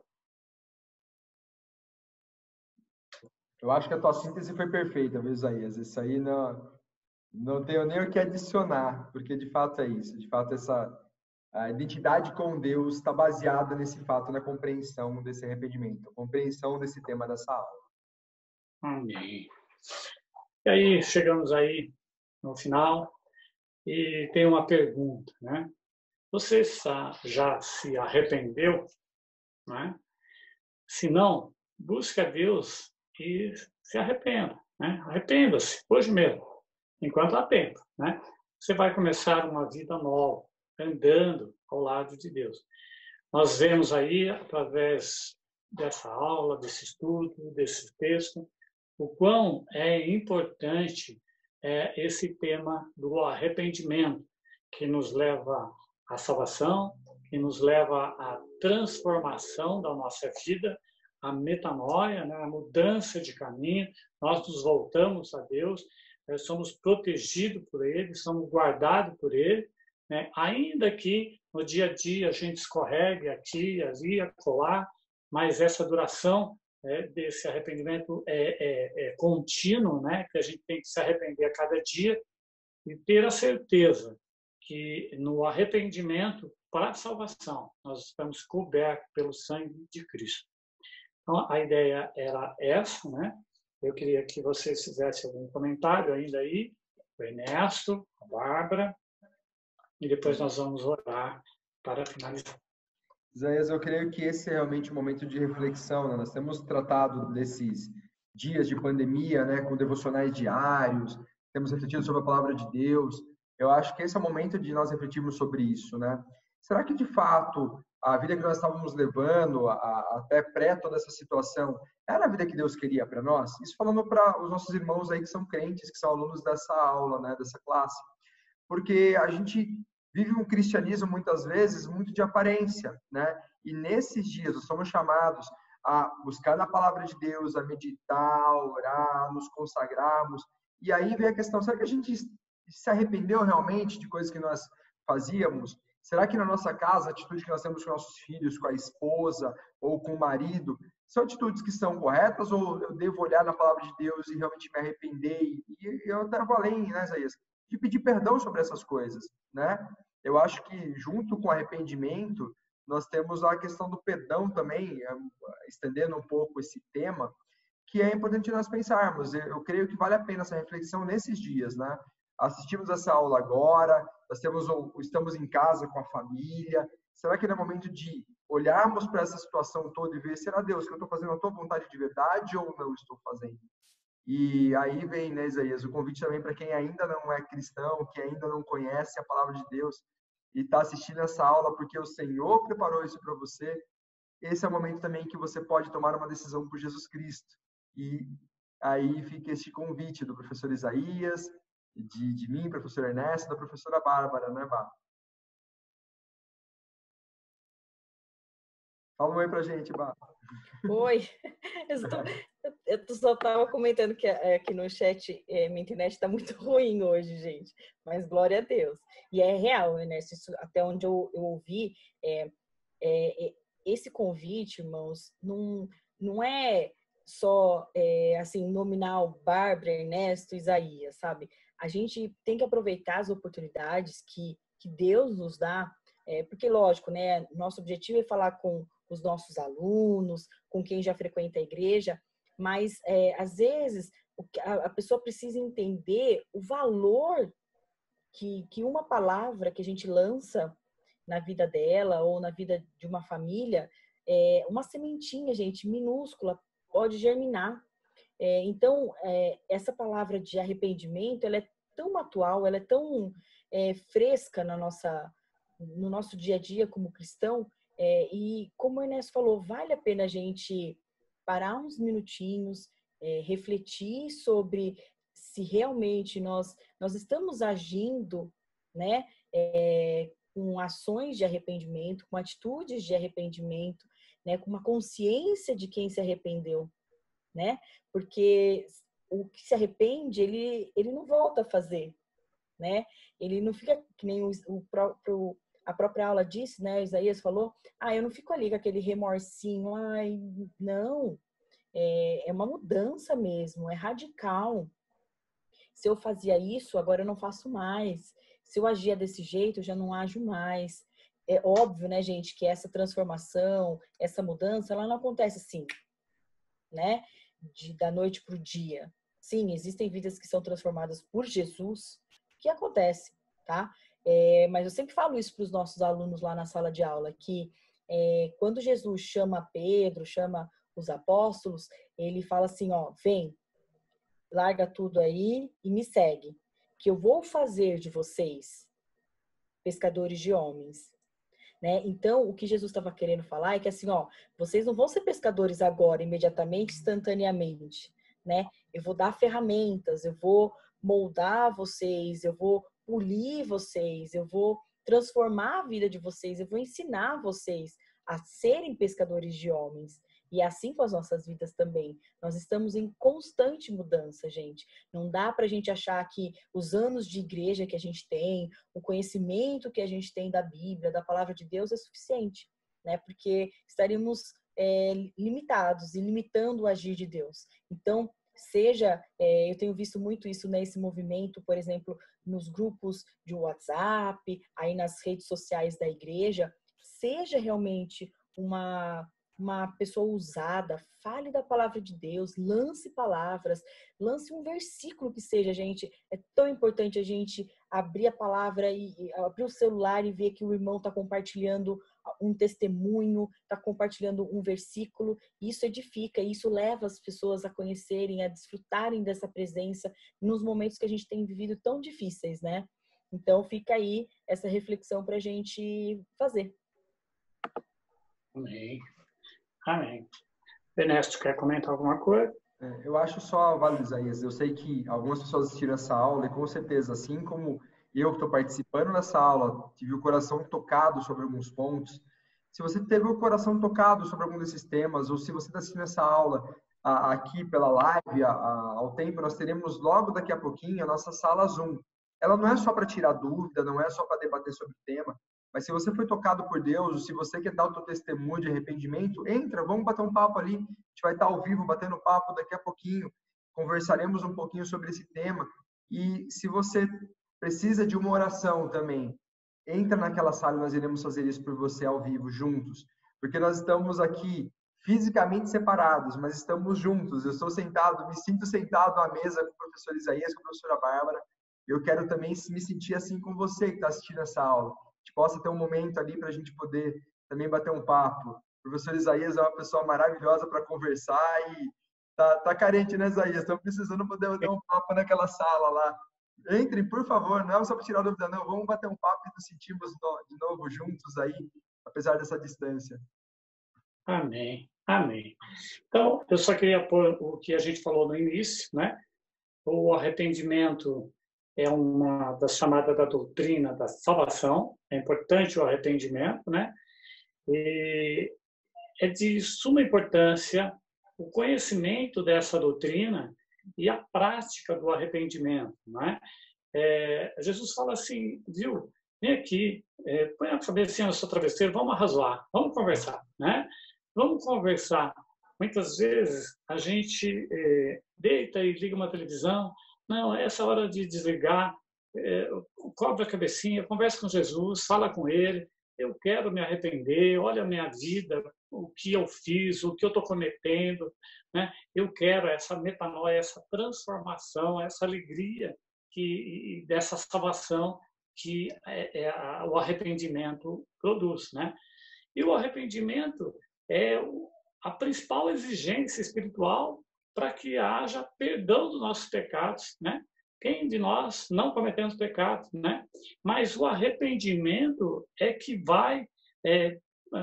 Eu acho que a tua síntese foi perfeita, viu, Isaías? Isso aí não, não tenho nem o que adicionar, porque de fato é isso. De fato, essa a identidade com Deus está baseada nesse fato, na compreensão desse arrependimento, a compreensão desse tema dessa aula. Amém. E aí, chegamos aí no final e tem uma pergunta, né? Você já se arrependeu? Né? Se não, busque a Deus e se arrependa. Né? Arrependa-se, hoje mesmo, enquanto há tempo. Né? Você vai começar uma vida nova, andando ao lado de Deus. Nós vemos aí, através dessa aula, desse estudo, desse texto, o quão é importante é, esse tema do arrependimento, que nos leva à salvação, que nos leva à transformação da nossa vida, a metanoia, né, a mudança de caminho. Nós nos voltamos a Deus, somos protegidos por Ele, somos guardados por Ele, né, ainda que no dia a dia a gente escorregue aqui, ali, acolá, mas essa duração é, desse arrependimento é, é, é contínuo, né, que a gente tem que se arrepender a cada dia e ter a certeza que no arrependimento para a salvação nós estamos cobertos pelo sangue de Cristo. Então, a ideia era essa, né? eu queria que vocês fizessem algum comentário ainda aí, o Ernesto, a Bárbara, e depois nós vamos orar para finalizar. Isaías, eu creio que esse é realmente um momento de reflexão, né? Nós temos tratado desses dias de pandemia, né, com devocionais diários, temos refletido sobre a palavra de Deus. Eu acho que esse é o momento de nós refletirmos sobre isso, né? Será que, de fato, a vida que nós estávamos levando, a, a, até pré toda essa situação, era a vida que Deus queria para nós? Isso falando para os nossos irmãos aí que são crentes, que são alunos dessa aula, né, dessa classe. Porque a gente vive um cristianismo, muitas vezes, muito de aparência, né? E nesses dias, nós somos chamados a buscar na palavra de Deus, a meditar, a orar, a nos consagrarmos. E aí vem a questão, será que a gente se arrependeu realmente de coisas que nós fazíamos? Será que na nossa casa, a atitude que nós temos com nossos filhos, com a esposa ou com o marido, são atitudes que são corretas ou eu devo olhar na palavra de Deus e realmente me arrepender? E eu até vou além, né, Isaías? De pedir perdão sobre essas coisas, né? Eu acho que junto com o arrependimento, nós temos a questão do perdão também, estendendo um pouco esse tema, que é importante nós pensarmos. Eu creio que vale a pena essa reflexão nesses dias, né? Assistimos essa aula agora, nós temos, estamos em casa com a família. Será que não é momento de olharmos para essa situação toda e ver, será, Deus, que eu estou fazendo a tua vontade de verdade ou não estou fazendo? E aí vem, né, Isaías, o convite também para quem ainda não é cristão, que ainda não conhece a palavra de Deus e está assistindo essa aula porque o Senhor preparou isso para você. Esse é o momento também que você pode tomar uma decisão por Jesus Cristo. E aí fica este convite do professor Isaías, de, de mim, professor Ernesto, da professora Bárbara, né, Bárbara? Fala um oi pra gente, Bárbara. Oi, eu, estou, eu só estava comentando que aqui no chat é, minha internet está muito ruim hoje, gente, mas glória a Deus. E é real, né? Isso, até onde eu, eu ouvi, é, é, esse convite, irmãos, não, não é só é, assim nominal Bárbara, Ernesto, Isaías, sabe? A gente tem que aproveitar as oportunidades que, que Deus nos dá, é, porque, lógico, né? Nosso objetivo é falar com os nossos alunos, com quem já frequenta a igreja, mas é, às vezes a, a pessoa precisa entender o valor que, que uma palavra que a gente lança na vida dela ou na vida de uma família, é, uma sementinha, gente, minúscula, pode germinar. É, então, é, essa palavra de arrependimento, ela é tão atual, ela é tão é, fresca na nossa, no nosso dia a dia como cristão. É, e como o Ernesto falou, vale a pena a gente parar uns minutinhos, é, refletir sobre se realmente nós, nós estamos agindo, né, é, com ações de arrependimento, com atitudes de arrependimento, né, com uma consciência de quem se arrependeu, né? Porque o que se arrepende, ele, ele não volta a fazer, né? Ele não fica que nem o, o próprio a própria aula disse, né? Isaías falou, ah, eu não fico ali com aquele remorsinho, ai, não. É, é uma mudança mesmo, é radical. Se eu fazia isso, agora eu não faço mais. Se eu agia desse jeito, eu já não ajo mais. É óbvio, né, gente, que essa transformação, essa mudança, ela não acontece assim, né? De, da noite para o dia. Sim, existem vidas que são transformadas por Jesus, que acontece, tá? É, mas eu sempre falo isso para os nossos alunos lá na sala de aula, que é, quando Jesus chama Pedro, chama os apóstolos, ele fala assim, ó, vem, larga tudo aí e me segue, que eu vou fazer de vocês pescadores de homens. Né? Então, o que Jesus estava querendo falar é que assim, ó, vocês não vão ser pescadores agora, imediatamente, instantaneamente, né? Eu vou dar ferramentas, eu vou moldar vocês, eu vou polir vocês, eu vou transformar a vida de vocês, eu vou ensinar vocês a serem pescadores de homens. E é assim com as nossas vidas também. Nós estamos em constante mudança, gente. Não dá para a gente achar que os anos de igreja que a gente tem, o conhecimento que a gente tem da Bíblia, da palavra de Deus é suficiente, né? Porque estaríamos é, limitados e limitando o agir de Deus. Então, seja, é, eu tenho visto muito isso nesse movimento, por exemplo, nos grupos de WhatsApp, aí nas redes sociais da igreja, seja realmente uma uma pessoa ousada, fale da palavra de Deus, lance palavras, lance um versículo que seja, gente. É tão importante a gente abrir a palavra e, e abrir o celular e ver que o irmão está compartilhando um testemunho, está compartilhando um versículo. Isso edifica, isso leva as pessoas a conhecerem, a desfrutarem dessa presença nos momentos que a gente tem vivido tão difíceis, né? Então fica aí essa reflexão para a gente fazer. Amém. Amém. Ernesto, quer comentar alguma coisa? É, eu acho só, Vale, Isaías, eu sei que algumas pessoas assistiram essa aula e com certeza, assim como eu que estou participando dessa aula, tive o coração tocado sobre alguns pontos. Se você teve o coração tocado sobre algum desses temas, ou se você está assistindo essa aula a, aqui pela live, a, a, ao tempo, nós teremos logo daqui a pouquinho a nossa sala Zoom. Ela não é só para tirar dúvida, não é só para debater sobre o tema, mas se você foi tocado por Deus, ou se você quer dar o seu testemunho de arrependimento, entra, vamos bater um papo ali. A gente vai estar ao vivo batendo papo daqui a pouquinho. Conversaremos um pouquinho sobre esse tema. E se você precisa de uma oração também, entra naquela sala e nós iremos fazer isso por você ao vivo, juntos. Porque nós estamos aqui fisicamente separados, mas estamos juntos. Eu estou sentado, me sinto sentado à mesa com o professor Isaías, com a professora Bárbara. Eu quero também me sentir assim com você que está assistindo essa aula. A gente possa ter um momento ali para a gente poder também bater um papo. O professor Isaías é uma pessoa maravilhosa para conversar e tá, tá carente, né, Isaías? Estamos precisando poder bater um papo naquela sala lá. Entrem, por favor, não é só para tirar dúvida, não. Vamos bater um papo e nos sentimos de novo juntos aí, apesar dessa distância. Amém, amém. Então, eu só queria pôr o que a gente falou no início, né? O arrependimento é uma das chamadas da doutrina da salvação. É importante o arrependimento, né? E é de suma importância o conhecimento dessa doutrina e a prática do arrependimento, né? É, Jesus fala assim, viu? Vem aqui, é, põe a cabecinha no seu travesseiro, vamos arrazoar, vamos conversar, né? Vamos conversar. Muitas vezes a gente é, deita e liga uma televisão. Não, essa é a hora de desligar, é, cobre a cabecinha, conversa com Jesus, fala com Ele. Eu quero me arrepender, olha a minha vida, o que eu fiz, o que eu estou cometendo, né? Eu quero essa metanoia, essa transformação, essa alegria que, dessa salvação que é, é, a, o arrependimento produz, né? E o arrependimento é a principal exigência espiritual para que haja perdão dos nossos pecados, né? Quem de nós não cometemos pecados, né? Mas o arrependimento é que vai é,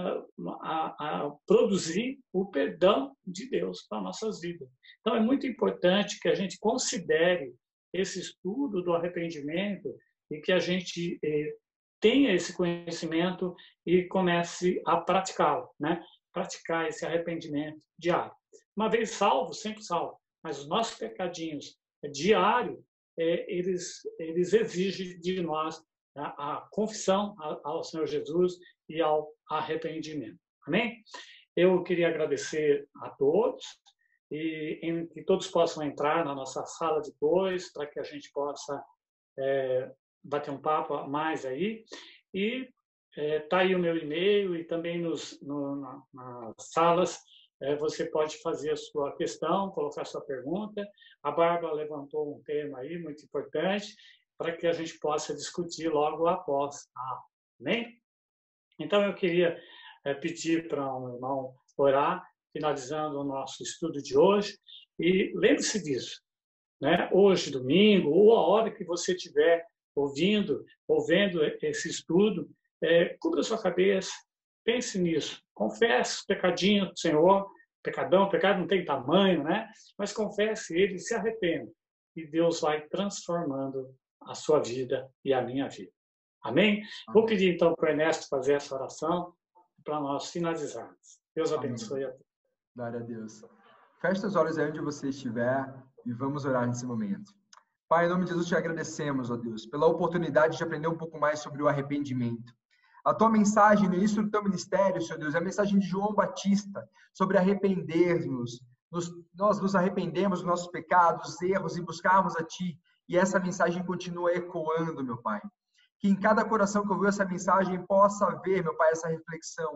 a, a produzir o perdão de Deus para nossas vidas. Então, é muito importante que a gente considere esse estudo do arrependimento e que a gente eh, tenha esse conhecimento e comece a praticá-lo, né? Praticar esse arrependimento diário. Uma vez salvo, sempre salvo, mas os nossos pecadinhos diários, eh, eles, eles exigem de nós a, a confissão ao Senhor Jesus e ao arrependimento. Amém? Eu queria agradecer a todos e em, que todos possam entrar na nossa sala depois para que a gente possa é, bater um papo a mais aí. E está é, aí o meu e-mail e também nos, no, na, nas salas é, você pode fazer a sua questão, colocar a sua pergunta. A Bárbara levantou um tema aí muito importante para que a gente possa discutir logo após. Ah, amém? Então, eu queria é, pedir para um irmão orar, finalizando o nosso estudo de hoje. E lembre-se disso, né? Hoje, domingo, ou a hora que você estiver ouvindo, ou vendo esse estudo, é, cubra sua cabeça, pense nisso. Confesse os pecadinhos do Senhor. Pecadão, pecado não tem tamanho, né? Mas confesse ele e se arrependa. E Deus vai transformando a sua vida e a minha vida. Amém? Amém. Vou pedir então para o Ernesto fazer essa oração para nós finalizarmos. Deus abençoe a todos. Glória a Deus. Feche os olhos aí onde você estiver e vamos orar nesse momento. Pai, em nome de Jesus, te agradecemos, ó Deus, pela oportunidade de aprender um pouco mais sobre o arrependimento. A tua mensagem no início do teu ministério, Senhor Deus, é a mensagem de João Batista sobre arrepender-nos. Nos, nós nos arrependemos dos nossos pecados, erros e buscarmos a Ti. E essa mensagem continua ecoando, meu Pai. Que em cada coração que ouviu essa mensagem possa haver, meu Pai, essa reflexão.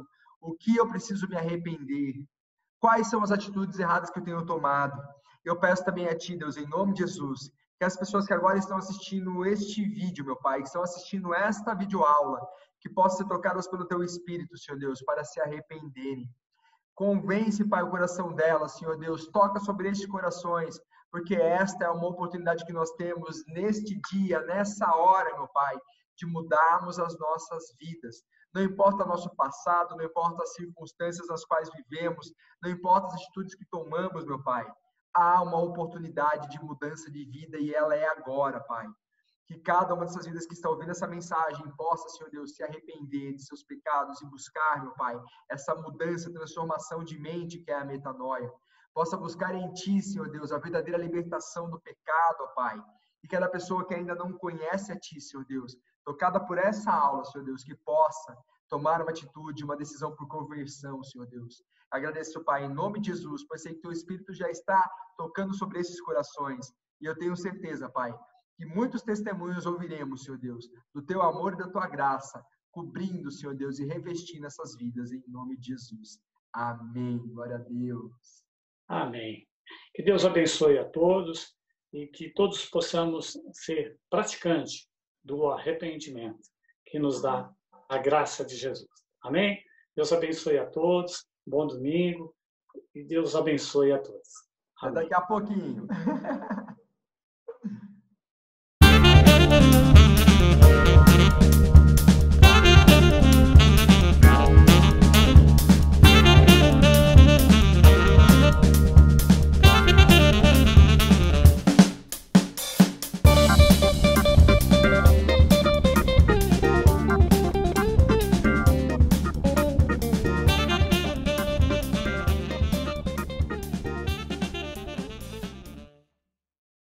O que eu preciso me arrepender? Quais são as atitudes erradas que eu tenho tomado? Eu peço também a Ti, Deus, em nome de Jesus, que as pessoas que agora estão assistindo este vídeo, meu Pai, que estão assistindo esta videoaula, que possam ser tocadas pelo Teu Espírito, Senhor Deus, para se arrependerem. Convence, Pai, o coração delas, Senhor Deus, toca sobre estes corações, porque esta é uma oportunidade que nós temos neste dia, nessa hora, meu Pai, de mudarmos as nossas vidas. Não importa o nosso passado, não importa as circunstâncias nas quais vivemos, não importa as atitudes que tomamos, meu Pai. Há uma oportunidade de mudança de vida e ela é agora, Pai. Que cada uma dessas vidas que está ouvindo essa mensagem possa, Senhor Deus, se arrepender de seus pecados e buscar, meu Pai, essa mudança, transformação de mente que é a metanoia. Possa buscar em Ti, Senhor Deus, a verdadeira libertação do pecado, ó Pai. E cada pessoa que ainda não conhece a Ti, Senhor Deus, tocada por essa aula, Senhor Deus, que possa tomar uma atitude, uma decisão por conversão, Senhor Deus. Agradeço, Pai, em nome de Jesus, pois sei que Teu Espírito já está tocando sobre esses corações. E eu tenho certeza, Pai, que muitos testemunhos ouviremos, Senhor Deus, do Teu amor e da Tua graça, cobrindo, Senhor Deus, e revestindo essas vidas, em nome de Jesus. Amém. Glória a Deus. Amém. Que Deus abençoe a todos e que todos possamos ser praticantes do arrependimento que nos dá a graça de Jesus. Amém? Deus abençoe a todos. Bom domingo. E Deus abençoe a todos. Amém. Até daqui a pouquinho.